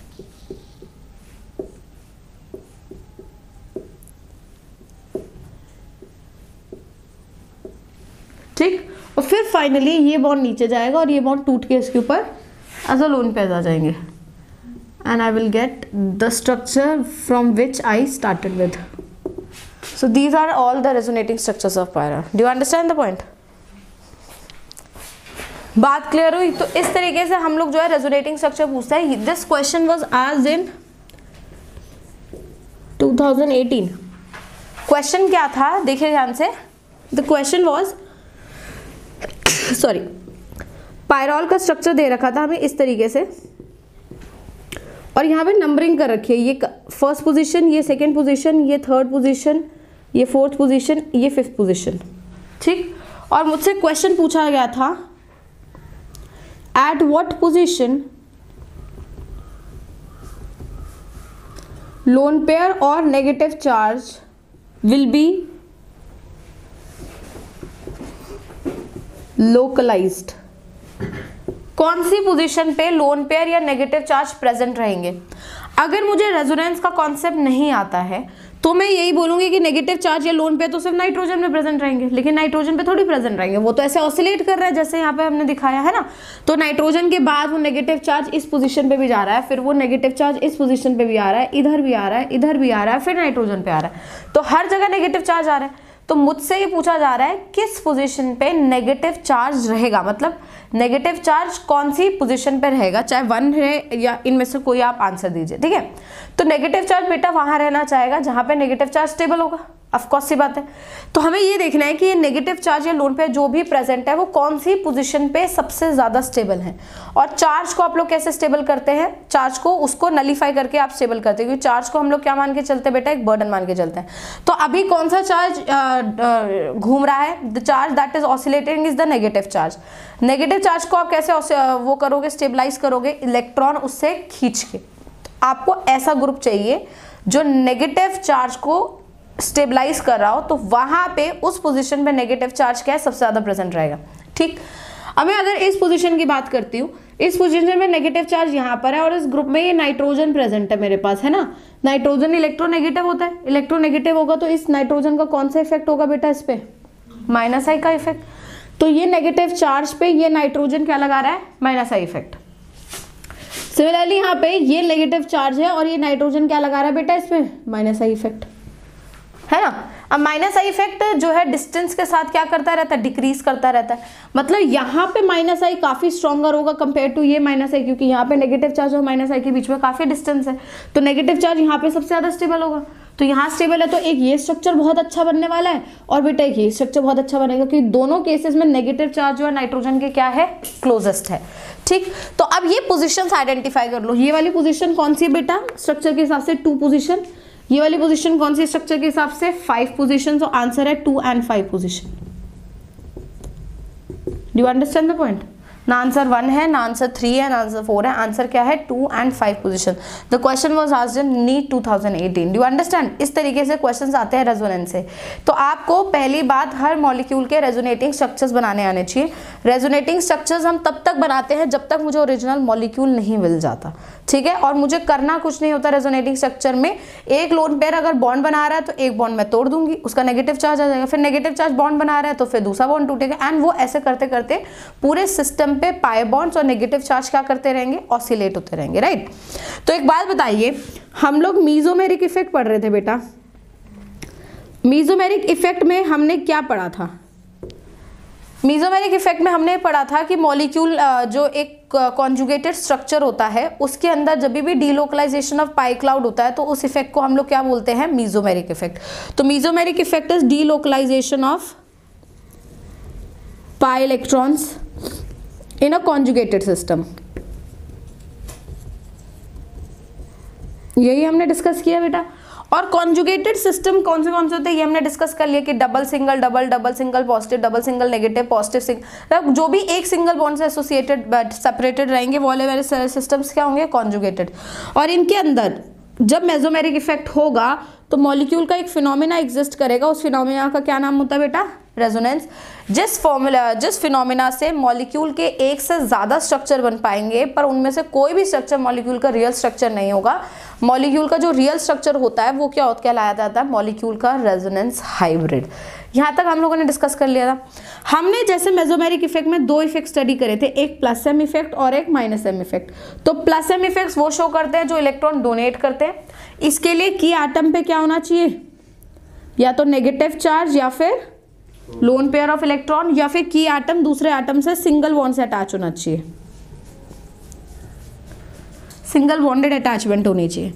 ठीक, और फिर फाइनली ये बॉन्ड नीचे जाएगा और ये बॉन्ड टूट के इसके ऊपर एज अ लोन पेयर आ जाएंगे। And I will get the structure from which I started with. So these are all the resonating structures of pyra. Do you understand the point? बात क्लियर हुई? तो इस तरीके से हम लोग जो है रेजोनेटिंग स्ट्रक्चर पूछता है। This question was asked in twenty eighteen. Question क्या था देखिए ध्यान से। The question was, sorry, pyrrole का स्ट्रक्चर दे रखा था हमें इस तरीके से और यहाँ पे नंबरिंग कर रखी है, ये फर्स्ट पोजीशन, ये सेकंड पोजीशन, ये थर्ड पोजीशन, ये फोर्थ पोजीशन, ये फिफ्थ पोजीशन। ठीक, और मुझसे क्वेश्चन पूछा गया था at what position lone pair और negative charge will be localized. कौन सी पोजीशन पे लोन पेयर या नेगेटिव चार्ज प्रेजेंट रहेंगे। अगर मुझे रेजोनेंस का कॉन्सेप्ट नहीं आता है तो मैं यही बोलूंगी कि नेगेटिव चार्ज या लोन पेयर तो सिर्फ नाइट्रोजन में प्रेजेंट रहेंगे, लेकिन नाइट्रोजन पे थोड़ी प्रेजेंट रहेंगे, वो तो ऐसे ऑसिलेट कर रहा है जैसे यहाँ पे हमने दिखाया है ना। तो नाइट्रोजन के बाद वो नेगेटिव चार्ज इस पोजीशन पे भी जा रहा है, फिर वो नेगेटिव चार्ज इस पोजीशन पे भी आ रहा है, इधर भी आ रहा है, इधर भी आ रहा है, फिर नाइट्रोजन पे आ रहा है, तो हर जगह नेगेटिव चार्ज आ रहा है। तो मुझसे ये पूछा जा रहा है किस पोजीशन पे नेगेटिव चार्ज रहेगा, मतलब नेगेटिव चार्ज कौन सी पोजीशन पे रहेगा, चाहे वन है या इनमें से कोई आप आंसर दीजिए। ठीक है, तो नेगेटिव चार्ज बेटा वहां रहना चाहेगा जहां पे नेगेटिव चार्ज स्टेबल होगा, ऑफ कोर्स सी बात है। तो हमें ये देखना है कि ये नेगेटिव चार्ज या लोन पे जो भी प्रेजेंट है वो कौन सी पोजीशन पे सबसे ज्यादा स्टेबल है। और चार्ज को आप लोग कैसे स्टेबल करते हैं, चार्ज को उसको नलीफाई करके आप स्टेबल करते हैं, क्योंकि चार्ज को हम लोग क्या मान के चलते हैं बेटा, एक बर्डन मान के चलते हैं। तो अभी कौन सा चार्ज घूम रहा है, the charge that is oscillating is the negative charge. Negative charge को आप कैसे वो करोगे, स्टेबलाइज करोगे, इलेक्ट्रॉन उससे खींच के। आपको ऐसा ग्रुप चाहिए जो नेगेटिव चार्ज को स्टेबलाइज कर रहा हो, तो वहां पे उस पोजीशन पे नेगेटिव चार्ज क्या है, सबसे ज्यादा प्रेजेंट रहेगा। ठीक, अब मैं अगर इस पोजीशन की बात करती हूँ, इस पोजीशन में नेगेटिव चार्ज यहाँ पर है और इस ग्रुप में ये नाइट्रोजन प्रेजेंट है मेरे पास, है ना। नाइट्रोजन इलेक्ट्रोनेगेटिव होता है, इलेक्ट्रोनेगेटिव होगा तो इस नाइट्रोजन का कौन सा इफेक्ट होगा बेटा, इस पे माइनस आई का इफेक्ट। तो ये नेगेटिव चार्ज पे ये नाइट्रोजन क्या लगा रहा है, माइनस आई इफेक्ट। सिमिलरली यहाँ पे ये नेगेटिव चार्ज है और ये नाइट्रोजन क्या लगा रहा है बेटा, इसमें माइनस आई इफेक्ट, है ना। अब माइनस आई इफेक्ट जो है डिस्टेंस के साथ क्या करता रहता है, डिक्रीज करता रहता है। मतलब यहाँ पे माइनस आई काफी स्ट्रॉन्गर होगा कंपेयर टू ये माइनस आई, क्योंकि यहाँ पे नेगेटिव चार्ज और माइनस आई के बीच में काफी डिस्टेंस है, तो नेगेटिव चार्ज यहाँ पे सबसे ज्यादा स्टेबल होगा। तो यहाँ स्टेबल है तो एक ये स्ट्रक्चर बहुत अच्छा बनने वाला है और बेटा एक ये स्ट्रक्चर बहुत अच्छा बनेगा, क्योंकि दोनों केसेस में नेगेटिव चार्ज जो है नाइट्रोजन के क्या है, क्लोजेस्ट है। ठीक, तो अब ये पोजीशंस आइडेंटिफाई कर लो। ये वाली पोजीशन कौन सी बेटा, स्ट्रक्चर के हिसाब से टू पोजीशन। ये वाली पोजीशन कौन सी स्ट्रक्चर के हिसाब से, फाइव पोजीशन। तो आंसर है two and five position. Do you understand the point. ना आंसर वन है, ना आंसर थ्री है, ना आंसर फोर है, आंसर क्या है two and five position. The question was asked in NEET two thousand eighteen. Do you understand? इस तरीके से क्वेश्चंस आते हैं रेजोनेंस से। तो आपको पहली बात हर मॉलिक्यूल के रेजोनेटिंग स्ट्रक्चर्स बनाने आने चाहिए। रेजोनेटिंग स्ट्रक्चर्स हम तब तक बनाते हैं जब तक मुझे ओरिजिनल मॉलिक्यूल नहीं मिल जाता, ठीक है। और मुझे करना कुछ नहीं होता रेजोनेटिंग स्ट्रक्चर में। एक लोन पेयर अगर बॉन्ड बना रहा है तो एक बॉन्ड मैं तोड़ दूंगी, उसका नेगेटिव चार्ज आ जाएगा, फिर नेगेटिव चार्ज बॉन्ड बना रहा है तो फिर दूसरा बॉन्ड टूटेगा, एंड वो ऐसे करते करते पूरे सिस्टम पे पाई बॉन्ड्स और नेगेटिव चार्ज क्या करते रहेंगे, ऑसिलेट होते रहेंगे, राइट। तो एक बात बताइए, हम लोग मीजोमेरिक इफेक्ट पढ़ रहे थे बेटा। मीजोमेरिक इफेक्ट में हमने क्या पढ़ा था? मीजोमेरिक इफेक्ट में हमने पढ़ा था कि मॉलिक्यूल जो एक कॉन्जुगेटेड स्ट्रक्चर होता है उसके अंदर जब भी डीलोकलाइजेशन ऑफ पाई क्लाउड होता है तो उस इफेक्ट को हम लोग क्या बोलते हैं, मीजोमेरिक इफेक्ट। तो mesomeric effect is delocalization of pi electrons in a conjugated system. यही हमने डिस्कस किया बेटा। और कॉन्जुगेटेड सिस्टम कौन से कौन से होते हैं ये हमने डिस्कस कर लिया कि double single double, double single positive, double single negative, positive single, जो भी एक सिंगल बॉन्ड से एसोसिएटेड बट सेपरेटेड रहेंगे वो वाले सिस्टम्स क्या होंगे, कॉन्जुगेटेड। और इनके अंदर जब मेसोमेरिक इफेक्ट होगा तो मॉलिक्यूल का एक फिनोमिना एग्जिस्ट करेगा, उस फिनोमिना का क्या नाम होता है बेटा, रेजोनेंस। जिस फॉर्मूला जिस फिनोमिना से मॉलिक्यूल के एक से ज़्यादा स्ट्रक्चर बन पाएंगे पर उनमें से कोई भी स्ट्रक्चर मॉलिक्यूल का रियल स्ट्रक्चर नहीं होगा। मॉलिक्यूल का जो रियल स्ट्रक्चर होता है वो क्या होता कहलाया जाता है, मॉलिक्यूल का रेजोनेंस हाइब्रिड। यहाँ तक हम लोगों ने डिस्कस कर लिया था। हमने जैसे मेसोमेरिक इफेक्ट में दो इफेक्ट स्टडी करे थे, एक प्लस एम इफेक्ट और एक माइनस एम इफेक्ट। तो प्लस एम इफेक्ट्स वो शो करते हैं जो इलेक्ट्रॉन डोनेट करते हैं। इसके लिए की एटम पे क्या होना चाहिए, या तो नेगेटिव चार्ज या फिर लोन पेयर ऑफ इलेक्ट्रॉन, या फिर की एटम दूसरे एटम से सिंगल बॉन्ड से अटैच होना चाहिए, सिंगल बॉन्डेड अटैचमेंट होनी चाहिए।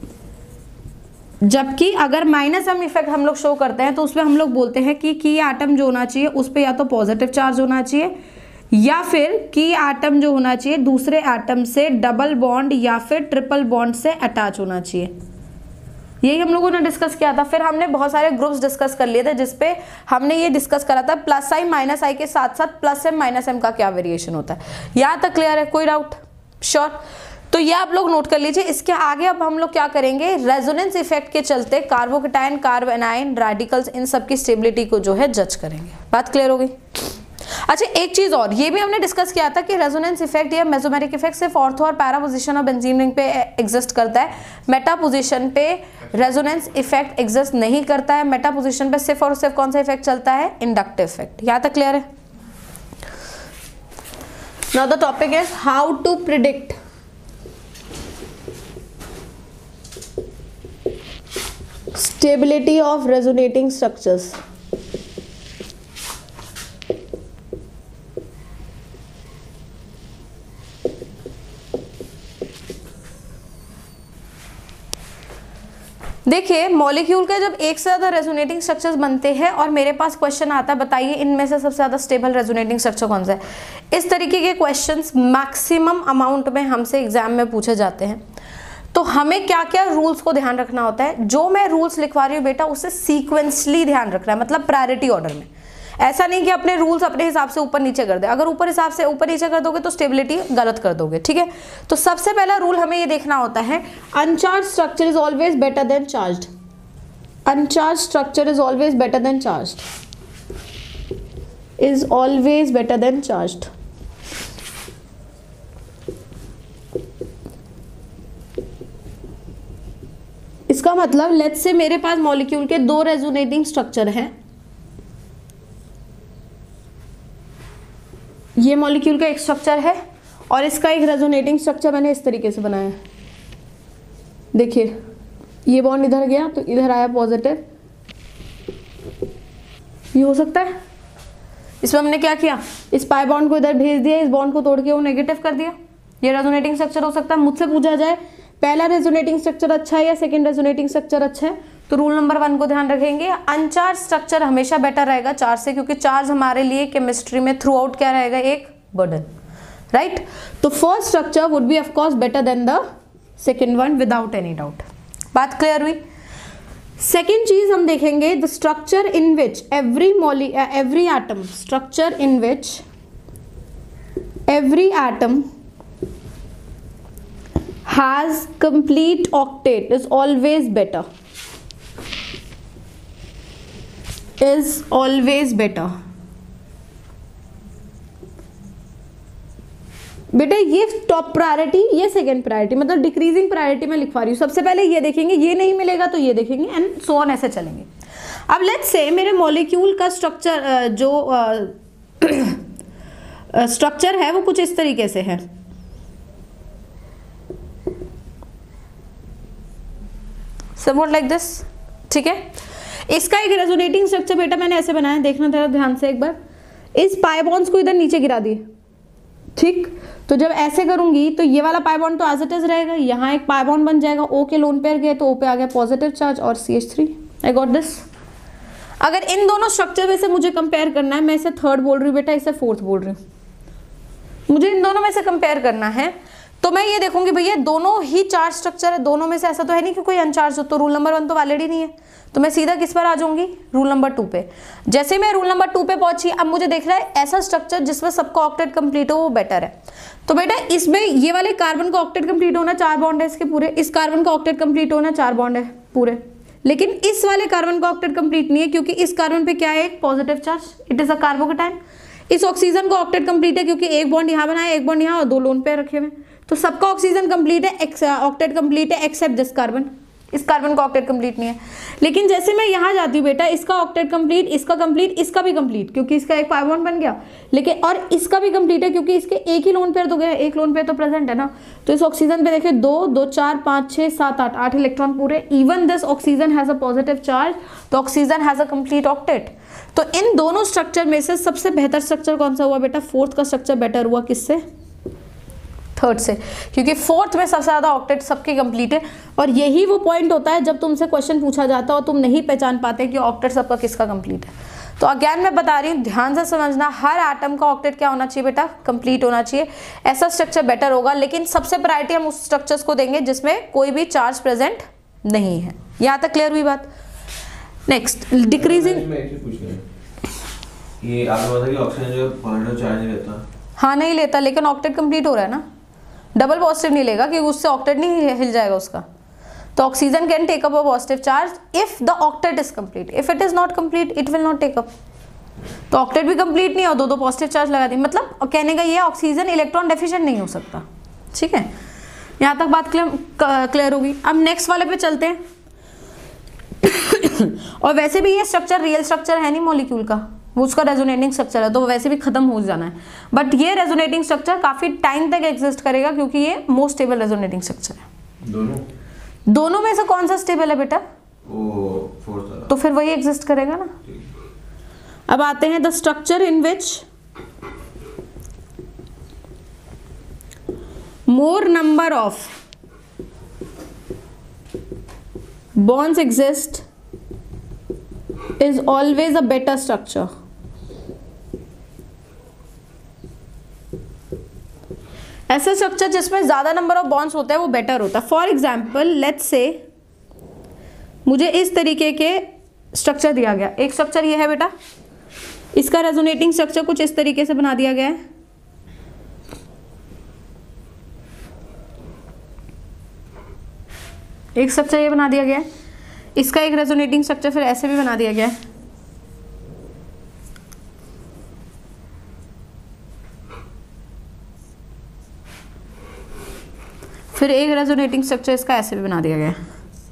जबकि अगर माइनस एम इफेक्ट हम लोग शो करते हैं तो उसमें हम लोग बोलते हैं कि की एटम जो होना चाहिए उस पर या तो पॉजिटिव चार्ज होना चाहिए या फिर की एटम जो होना चाहिए दूसरे एटम से डबल बॉन्ड या फिर ट्रिपल बॉन्ड से अटैच होना चाहिए। यही हम लोगों ने डिस्कस किया था। फिर हमने बहुत सारे ग्रुप्स डिस्कस कर लिए थे जिसपे हमने ये डिस्कस करा था प्लस आई माइनस आई के साथ साथ प्लस एम माइनस एम का क्या वेरिएशन होता है। यहाँ तक क्लियर है, कोई डाउट? श्योर। तो ये आप लोग नोट कर लीजिए। इसके आगे अब हम लोग क्या करेंगे, रेजोनेंस इफेक्ट के चलते कार्बोकेटायन, कार्बोनाइन, रेडिकल्स, इन सब की स्टेबिलिटी को जो है जज करेंगे। बात क्लियर हो गई? अच्छा, एक चीज और ये भी हमने डिस्कस किया था कि रेजोनेंस इफेक्ट या मेसोमेरिक इफेक्ट सिर्फ ऑर्थो और para position of benzene ring पे एग्जिस्ट करता है, मेटा पोजीशन पे रेजोनेंस इफेक्ट एग्जिस्ट नहीं करता है। मेटा पोजीशन पे सिर्फ और सिर्फ कौन सा इफेक्ट चलता है, इंडक्टिव इफेक्ट। यहाँ तक क्लियर है? Now the topic is how to predict stability of resonating structures. देखिए, मॉलिक्यूल के जब एक से ज़्यादा रेजोनेटिंग स्ट्रक्चर्स बनते हैं और मेरे पास क्वेश्चन आता है बताइए इनमें से सबसे ज़्यादा स्टेबल रेजोनेटिंग स्ट्रक्चर कौन सा है। इस तरीके के क्वेश्चंस मैक्सिमम अमाउंट में हमसे एग्जाम में पूछे जाते हैं। तो हमें क्या क्या रूल्स को ध्यान रखना होता है, जो मैं रूल्स लिखवा रही हूँ बेटा उसे सीक्वेंसली ध्यान रखना है, मतलब प्रायोरिटी ऑर्डर में। ऐसा नहीं कि अपने रूल्स अपने हिसाब से ऊपर नीचे कर दे। अगर ऊपर हिसाब से ऊपर नीचे कर दोगे तो स्टेबिलिटी गलत कर दोगे, ठीक है। तो सबसे पहला रूल हमें ये देखना होता है, uncharged structure is always better than charged. Uncharged structure is always better than charged, is always better than charged. इसका मतलब लेट्स से मेरे पास मॉलिक्यूल के दो रेजोनेटिंग स्ट्रक्चर हैं। ये मॉलिक्यूल का एक स्ट्रक्चर है और इसका एक रेजोनेटिंग स्ट्रक्चर मैंने इस तरीके से बनाया है। देखिए, ये बॉन्ड इधर गया तो इधर आया पॉजिटिव, ये हो सकता है। इसमें हमने क्या किया, इस पाई बॉन्ड को इधर भेज दिया, इस बॉन्ड को तोड़ के वो नेगेटिव कर दिया। ये रेजोनेटिंग स्ट्रक्चर हो सकता है। मुझसे पूछा जाए पहला रेजोनेटिंग स्ट्रक्चर अच्छा है या सेकंड रेजोनेटिंग स्ट्रक्चर अच्छा है, तो रूल नंबर वन को ध्यान रखेंगे, अनचार्ज स्ट्रक्चर हमेशा बेटर रहेगा चार्ज से, क्योंकि चार्ज हमारे लिए केमिस्ट्री में थ्रू आउट क्या रहेगा, एक बर्डन, राइट। तो first structure would be of course better than the second one without any doubt. बात क्लियर हुई? सेकेंड चीज हम देखेंगे, the structure in which every मॉली every atom structure in which every atom has complete octet is always better, is always better. बेटा ये टॉप प्रायोरिटी, ये सेकेंड प्रायोरिटी, मतलब डिक्रीजिंग प्रायोरिटी में लिखवा रही हूँ। सबसे पहले ये देखेंगे, ये नहीं मिलेगा तो ये देखेंगे, एंड सो ऑन, ऐसे चलेंगे। अब लेट्स से मेरे मॉलिक्यूल का स्ट्रक्चर जो स्ट्रक्चर uh, है वो कुछ इस तरीके से है। समवॉट लाइक दिस, ठीक है। इसका एक रेजोनेटिंग स्ट्रक्चर बेटा मैंने ऐसे बनाया, देखना जरा ध्यान से एक बार। इस पाई बॉन्ड्स को इधर नीचे गिरा दिए, ठीक। तो जब ऐसे करूंगी तो ये वाला पाई बॉन्ड तो एज इट इज रहेगा, यहाँ एक पाई बॉन्ड बन जाएगा, ओ के लोन पेयर गए तो ओ पे आ गया पॉजिटिव चार्ज और C H three. I got this. अगर इन दोनों स्ट्रक्चर में से मुझे कंपेयर करना है, मैं इसे थर्ड बोल रही हूँ बेटा, इसे फोर्थ बोल रही हूँ, मुझे इन दोनों में से कंपेयर करना है, तो मैं ये देखूंगी भैया दोनों ही चार्ज स्ट्रक्चर है, दोनों में से ऐसा तो है नहीं कि कोई अनचार्ज हो, तो रूल नंबर वन तो वैलिड ही नहीं है, तो मैं सीधा किस पर आ जाऊंगी, रूल नंबर टू पे। जैसे मैं रूल नंबर टू पे पहुंची, अब मुझे देख रहा है ऐसा स्ट्रक्चर जिसमें सबका ऑक्टेट कंप्लीट हो वो बेटर है। तो बेटा इसमें ये वाले कार्बन का ऑक्टेट कंप्लीट होना चार बॉन्ड है इसके पूरे, इस कार्बन का ऑक्टेट कंप्लीट होना चार बॉन्ड है पूरे, लेकिन इस वाले कार्बन का ऑक्टेट कंप्लीट नहीं है क्योंकि इस कार्बन पे क्या है, एक positive charge, it is a carbocation. इस ऑक्सीजन का ऑक्टेट कंप्लीट है क्योंकि एक बॉन्ड यहाँ बनाया, एक बॉन्ड यहाँ और दो लोन पेयर रखे हुए, तो सबका ऑक्सीजन कंप्लीट है, ऑक्टेट कंप्लीट है एक्सेप्ट दिस कार्बन, इस कार्बन का ऑक्टेट कंप्लीट नहीं है। लेकिन जैसे मैं यहाँ जाती हूँ बेटा, इसका ऑक्टेट कंप्लीट, इसका कंप्लीट, इसका भी कंप्लीट क्योंकि इसका एक पाई बॉन्ड बन गया, लेकिन और इसका भी कंप्लीट है क्योंकि इसके एक ही लोन पेयर तो गए, एक लोन पेयर तो प्रेजेंट है ना। तो इस ऑक्सीजन पे देखिए दो दो चार पाँच छः सात आठ आठ इलेक्ट्रॉन पूरे, even this oxygen has a positive charge, तो oxygen has a complete octet. तो इन दोनों स्ट्रक्चर में से सबसे बेहतर स्ट्रक्चर कौन सा हुआ बेटा, फोर्थ का स्ट्रक्चर बेटर हुआ, किससे, थर्ड से, क्योंकि फोर्थ में सबसे ज्यादा ऑक्टेट सबके कंप्लीट है। और यही वो पॉइंट होता है जब तुमसे क्वेश्चन पूछा जाता है और तुम नहीं पहचान पाते कि ऑक्टेट सबका किसका कंप्लीट है। तो अगेन मैं बता रही हूँ, ध्यान से समझना, हर एटम का ऑक्टेट क्या होना चाहिए बेटा, कंप्लीट होना चाहिए, ऐसा स्ट्रक्चर बेटर होगा। लेकिन सबसे प्रायोरिटी हम उस स्ट्रक्चर्स को देंगे जिसमें कोई भी चार्ज प्रेजेंट नहीं है। यहाँ तक क्लियर हुई बात। नेक्स्ट डिक्रीजिंग, ये आपने बताया कि ऑक्सीजन जो पॉजिटिव चार्ज नहीं लेता, हाँ नहीं लेता, लेकिन ऑक्टेट कंप्लीट हो रहा है ना, डबल पॉजिटिव नहीं लेगा क्योंकि उससे ऑक्टेट नहीं हिल जाएगा उसका। तो oxygen can take up a positive charge if the octet is complete, if it is not complete it will not take up. तो ऑक्टेट भी कंप्लीट नहीं और दो दो पॉजिटिव चार्ज लगा दी, मतलब कहने का ये ऑक्सीजन इलेक्ट्रॉन डेफिशिएंट नहीं हो सकता। ठीक है, यहाँ तक बात क्लियर क्लियर होगी। अब नेक्स्ट वाले पे चलते हैं। और वैसे भी ये स्ट्रक्चर रियल स्ट्रक्चर है नहीं मॉलिक्यूल का, वो उसका रेजोनेटिंग स्ट्रक्चर है, तो वैसे भी खत्म हो जाना है। बट ये रेजोनेटिंग स्ट्रक्चर काफी टाइम तक एग्जिस्ट करेगा क्योंकि ये मोस्ट स्टेबल रेजोनेटिंग स्ट्रक्चर है। दोनों दोनों में से कौन सा स्टेबल है बेटा? वो फोर्थ, तो फिर वही एग्जिस्ट करेगा ना। अब आते हैं the structure in which more number of bonds exist is always a better structure. ऐसा स्ट्रक्चर जिसमें ज्यादा नंबर ऑफ बॉन्ड्स होते हैं वो बेटर होता है। फॉर एग्जाम्पल लेट्स से मुझे इस तरीके के स्ट्रक्चर दिया गया, एक स्ट्रक्चर ये है बेटा, इसका रेजोनेटिंग स्ट्रक्चर कुछ इस तरीके से बना दिया गया है। एक स्ट्रक्चर ये बना दिया गया है, इसका एक रेजोनेटिंग स्ट्रक्चर फिर ऐसे भी बना दिया गया है। फिर एक रेजोनेटिंग स्ट्रक्चर इसका ऐसे भी बना दिया गया है।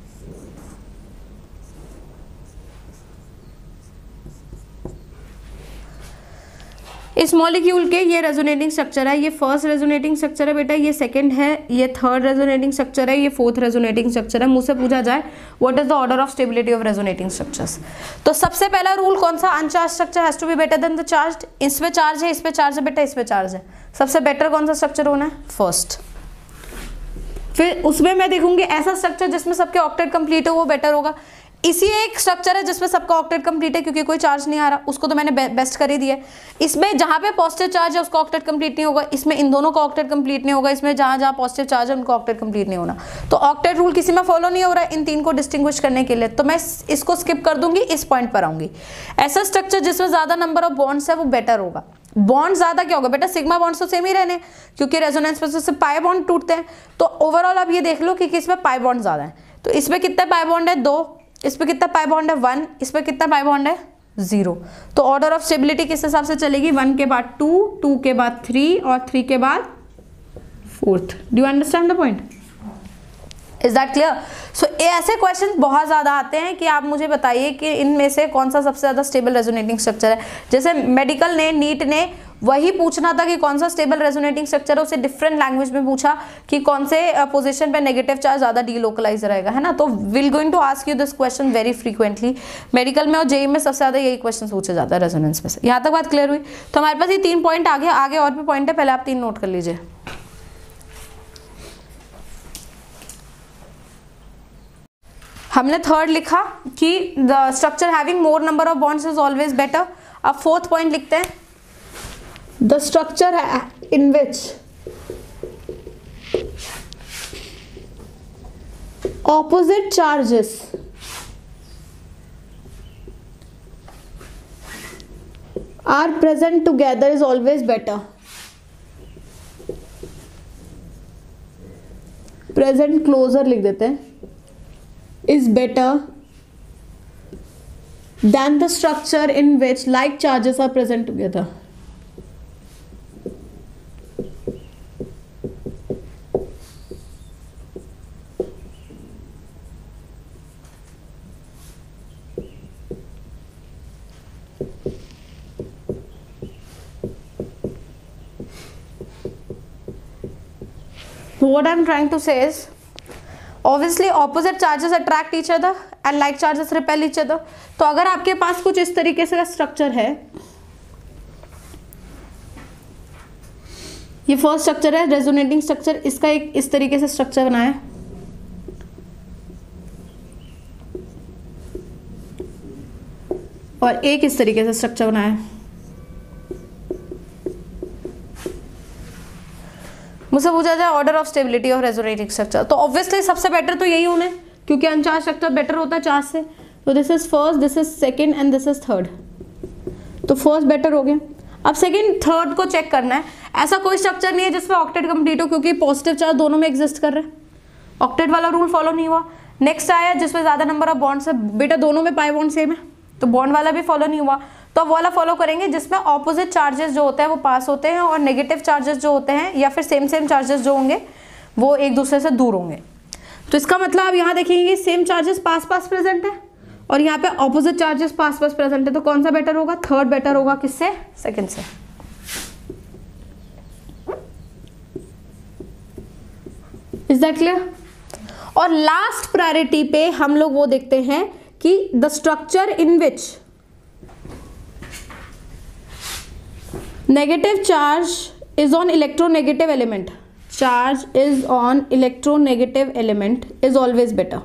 इस मॉलिक्यूल के ये रेजोनेटिंग स्ट्रक्चर है, ये फर्स्ट रेजोनेटिंग स्ट्रक्चर है बेटा, ये सेकंड है, ये थर्ड रेजोनेटिंग स्ट्रक्चर है, ये फोर्थ रेजोनेटिंग स्ट्रक्चर है। मुझसे पूछा जाए what is the order of stability of resonating structures, तो सबसे पहला रूल कौन सा, uncharged structure has to be better than the charge. इसमें चार्ज है, इस पे चार्ज है बेटा, इस पे चार्ज है, सबसे बेटर कौन सा स्ट्रक्चर होना है, फर्स्ट। फिर उसमें मैं देखूंगी ऐसा स्ट्रक्चर जिसमें सबके ऑक्टेट कंप्लीट हो वो बेटर होगा। इसी एक स्ट्रक्चर है जिसमें सबका ऑक्टेट कंप्लीट है क्योंकि कोई चार्ज नहीं आ रहा, उसको तो मैंने बे, बेस्ट कर ही दिया। इसमें जहां पे पॉजिटिव चार्ज है उसका ऑक्टेट कंप्लीट नहीं होगा, इसमें इन दोनों का ऑक्टेट कंप्लीट नहीं होगा, इसमें जहां जहां पॉजिटिव चार्ज है उनका ऑक्टेट कंप्लीट नहीं होना। तो ऑक्टेट रूल किसी में फॉलो नहीं हो रहा है इन तीन को डिस्टिंग्विश करने के लिए, तो मैं इसको स्किप कर दूंगी, इस पॉइंट पर आऊंगी। ऐसा स्ट्रक्चर जिसमें ज्यादा नंबर ऑफ बॉन्ड्स है वो बेटर होगा। बॉन्ड ज्यादा क्या होगा बेटा, सिग्मा बॉन्ड्स तो सेम ही रहने, क्योंकि रेजोनेंस में से पाई बॉन्ड टूटते हैं। तो ओवरऑल आप ये देख लो कि किसमें पाई बॉन्ड ज्यादा है। तो इसमें कितना पाई बॉन्ड है, दो, इस पे कितना पाई बॉन्ड है, वन, इस पे कितना पाई बॉन्ड है, जीरो। तो ऑर्डर ऑफ स्टेबिलिटी किस हिसाब से चलेगी, वन के बाद टू, टू के बाद थ्री और थ्री के बाद fourth. Do you understand the point, is that clear? So ऐसे क्वेश्चन बहुत ज्यादा आते हैं कि आप मुझे बताइए कि इनमें से कौन सा सबसे ज्यादा स्टेबल रेजोनेटिंग स्ट्रक्चर है। जैसे मेडिकल ने, नीट ने वही पूछना था कि कौन सा स्टेबल रेजोनेटिंग स्ट्रक्चर है, उसे डिफरेंट लैंग्वेज में पूछा कि कौन से पोजीशन पे नेगेटिव चार्ज ज्यादा डीलोकलाइज रहेगा, है ना। तो will going to ask you this question very frequently medical में और जेई में सबसे ज्यादा यही क्वेश्चन पूछे जाता है रेजोनेंस में से। यहाँ तक बात क्लियर हुई? तो हमारे पास ये तीन पॉइंट आगे आगे और भी पॉइंट है, पहले आप तीन नोट कर लीजिए। हमने थर्ड लिखा कि the structure having more number of bonds is always better. अब फोर्थ पॉइंट लिखते हैं, the structure in which opposite charges are present together is always better. Present closer लिख देते हैं, is better than the structure in which like charges are present together. What I'm trying to say is obviously opposite charges attract each other and like charges repel each other. तो अगर आपके पास कुछ इस तरीके से का स्ट्रक्चर है, ये फर्स्ट स्ट्रक्चर है रेजोनेटिंग स्ट्रक्चर, इसका एक इस तरीके से स्ट्रक्चर बना है, और एक इस तरीके से स्ट्रक्चर बना है। मुझसे पूछा जाए order of stability of resonating structure, तो ऑब्वियसली सबसे बेटर तो यही होने, क्योंकि अनचार्ज स्ट्रक्चर बेटर होता है चार्ज से। तो this is first, this is second and this is third. तो फर्स्ट बेटर हो गया। अब सेकंड थर्ड को चेक करना है। ऐसा कोई स्ट्रक्चर नहीं है जिसमें ऑक्टेट कंप्लीट हो, क्योंकि पॉजिटिव चार्ज दोनों में एग्जिस्ट कर रहे हैं, ऑक्टेट वाला रूल फॉलो नहीं हुआ। नेक्स्ट आया जिसमें ज्यादा नंबर ऑफ बॉन्ड्स है, बेटा दोनों में पाई बॉन्ड सेम है, तो बॉन्ड वाला भी फॉलो नहीं हुआ। तो अब वाला फॉलो करेंगे जिसमें ऑपोजिट चार्जेस जो होते हैं वो पास होते हैं, और नेगेटिव चार्जेस जो होते हैं या फिर सेम सेम चार्जेस जो होंगे वो एक दूसरे से दूर होंगे। तो इसका मतलब आप यहाँ देखेंगे सेम चार्जेस पास पास प्रेजेंट है, और यहाँ पे ऑपोजिट चार्जेस पास पास प्रेजेंट है। तो कौन सा बेटर होगा, थर्ड बेटर होगा। किससे, सेकंड से। Is that clear? और लास्ट प्रायोरिटी पे हम लोग वो देखते हैं कि the structure in which negative charge is on electronegative element, charge is on electronegative element is always better.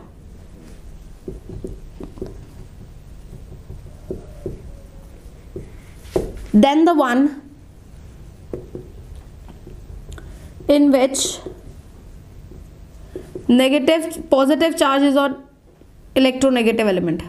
Than the one in which negative positive charge is on electronegative element.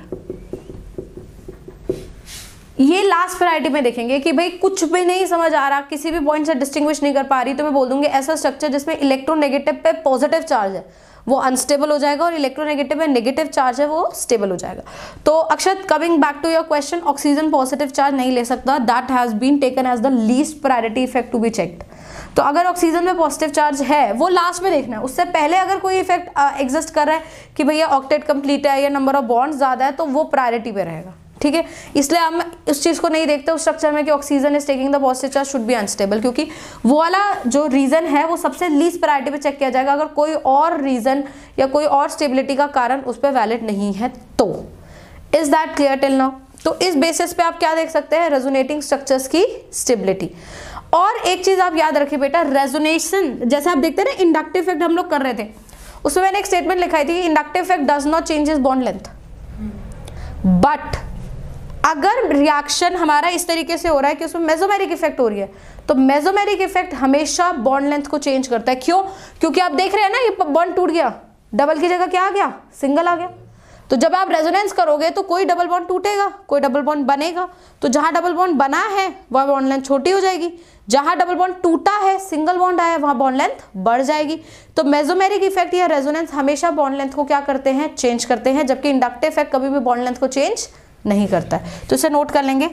ये लास्ट वैरायटी में देखेंगे कि भाई कुछ भी नहीं समझ आ रहा, किसी भी पॉइंट से डिस्टिंग्विश नहीं कर पा रही, तो मैं बोल दूंगी ऐसा स्ट्रक्चर जिसमें इलेक्ट्रोनेगेटिव पे पॉजिटिव चार्ज है वो अनस्टेबल हो जाएगा, और इलेक्ट्रोनेगेटिव में नेगेटिव चार्ज है वो स्टेबल हो जाएगा। तो Akshat, coming back to your question, oxygen positive charge नहीं ले सकता, that has been taken as the least priority effect to be checked. तो अगर ऑक्सीजन में पॉजिटिव चार्ज है वो लास्ट में देखना है, उससे पहले अगर कोई इफेक्ट एग्जिस्ट कर रहा है कि भैया ऑक्टेट कंप्लीट है या नंबर ऑफ बॉन्ड ज्यादा है, तो वो प्रायोरिटी पे रहेगा, ठीक है। इसलिए हम उस चीज को नहीं देखते उस स्ट्रक्चर में कि oxygen is taking the positive charge should be unstable, क्योंकि वो वाला जो रीजन है वो सबसे लीस्ट प्रायोरिटी पे चेक किया जाएगा, अगर कोई और रीजन या कोई और स्टेबिलिटी का कारण उस पर वैलिड नहीं है तो। Is that clear till now? तो इस बेसिस पे आप क्या देख सकते हैं, रेजोनेटिंग स्ट्रक्चर्स की स्टेबिलिटी। और एक चीज आप याद रखिए बेटा, रेजोनेशन जैसे आप देखते हैं ना इंडक्टिव इफेक्ट हम लोग कर रहे थे, उसमें मैंने एक स्टेटमेंट लिखाई थी कि inductive effect does not changes bond length, but अगर रिएक्शन हमारा इस तरीके से हो रहा है कि उसमें मेसोमेरिक इफेक्ट हो रही है, तो मेसोमेरिक इफेक्ट हमेशा बॉन्ड लेंथ को चेंज करता है। क्यों? क्योंकि आप देख रहे हैं ना ये बॉन्ड टूट गया, डबल की जगह क्या आ गया, सिंगल आ गया। तो जब आप रेजोनेंस करोगे तो कोई डबल बॉन्ड टूटेगा, कोई डबल बॉन्ड बनेगा, तो जहां डबल बॉन्ड बना है वह बॉन्ड लेंथ छोटी हो जाएगी, जहां डबल बॉन्ड टूटा है, सिंगल बॉन्ड आया, वहां बॉन्ड लेंथ बढ़ जाएगी। तो मेसोमेरिक इफेक्ट या रेजोनेंस हमेशा बॉन्ड लेंथ को क्या करते हैं, चेंज करते हैं, जबकि इंडक्टिव इफेक्ट कभी भी बॉन्ड लेंथ को चेंज नहीं करता है। तो इसे नोट कर लेंगे,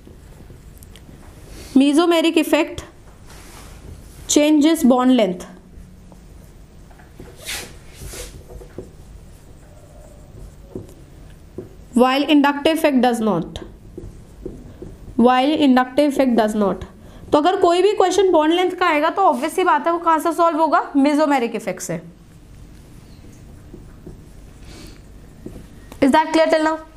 mesomeric effect changes bond length, while inductive effect does not, while inductive effect does not। तो अगर कोई भी क्वेश्चन बॉन्ड लेंथ का आएगा तो ऑब्वियस सी बात है वो कहां से सॉल्व होगा, मेसोमेरिक इफेक्ट से। Is that clear till now?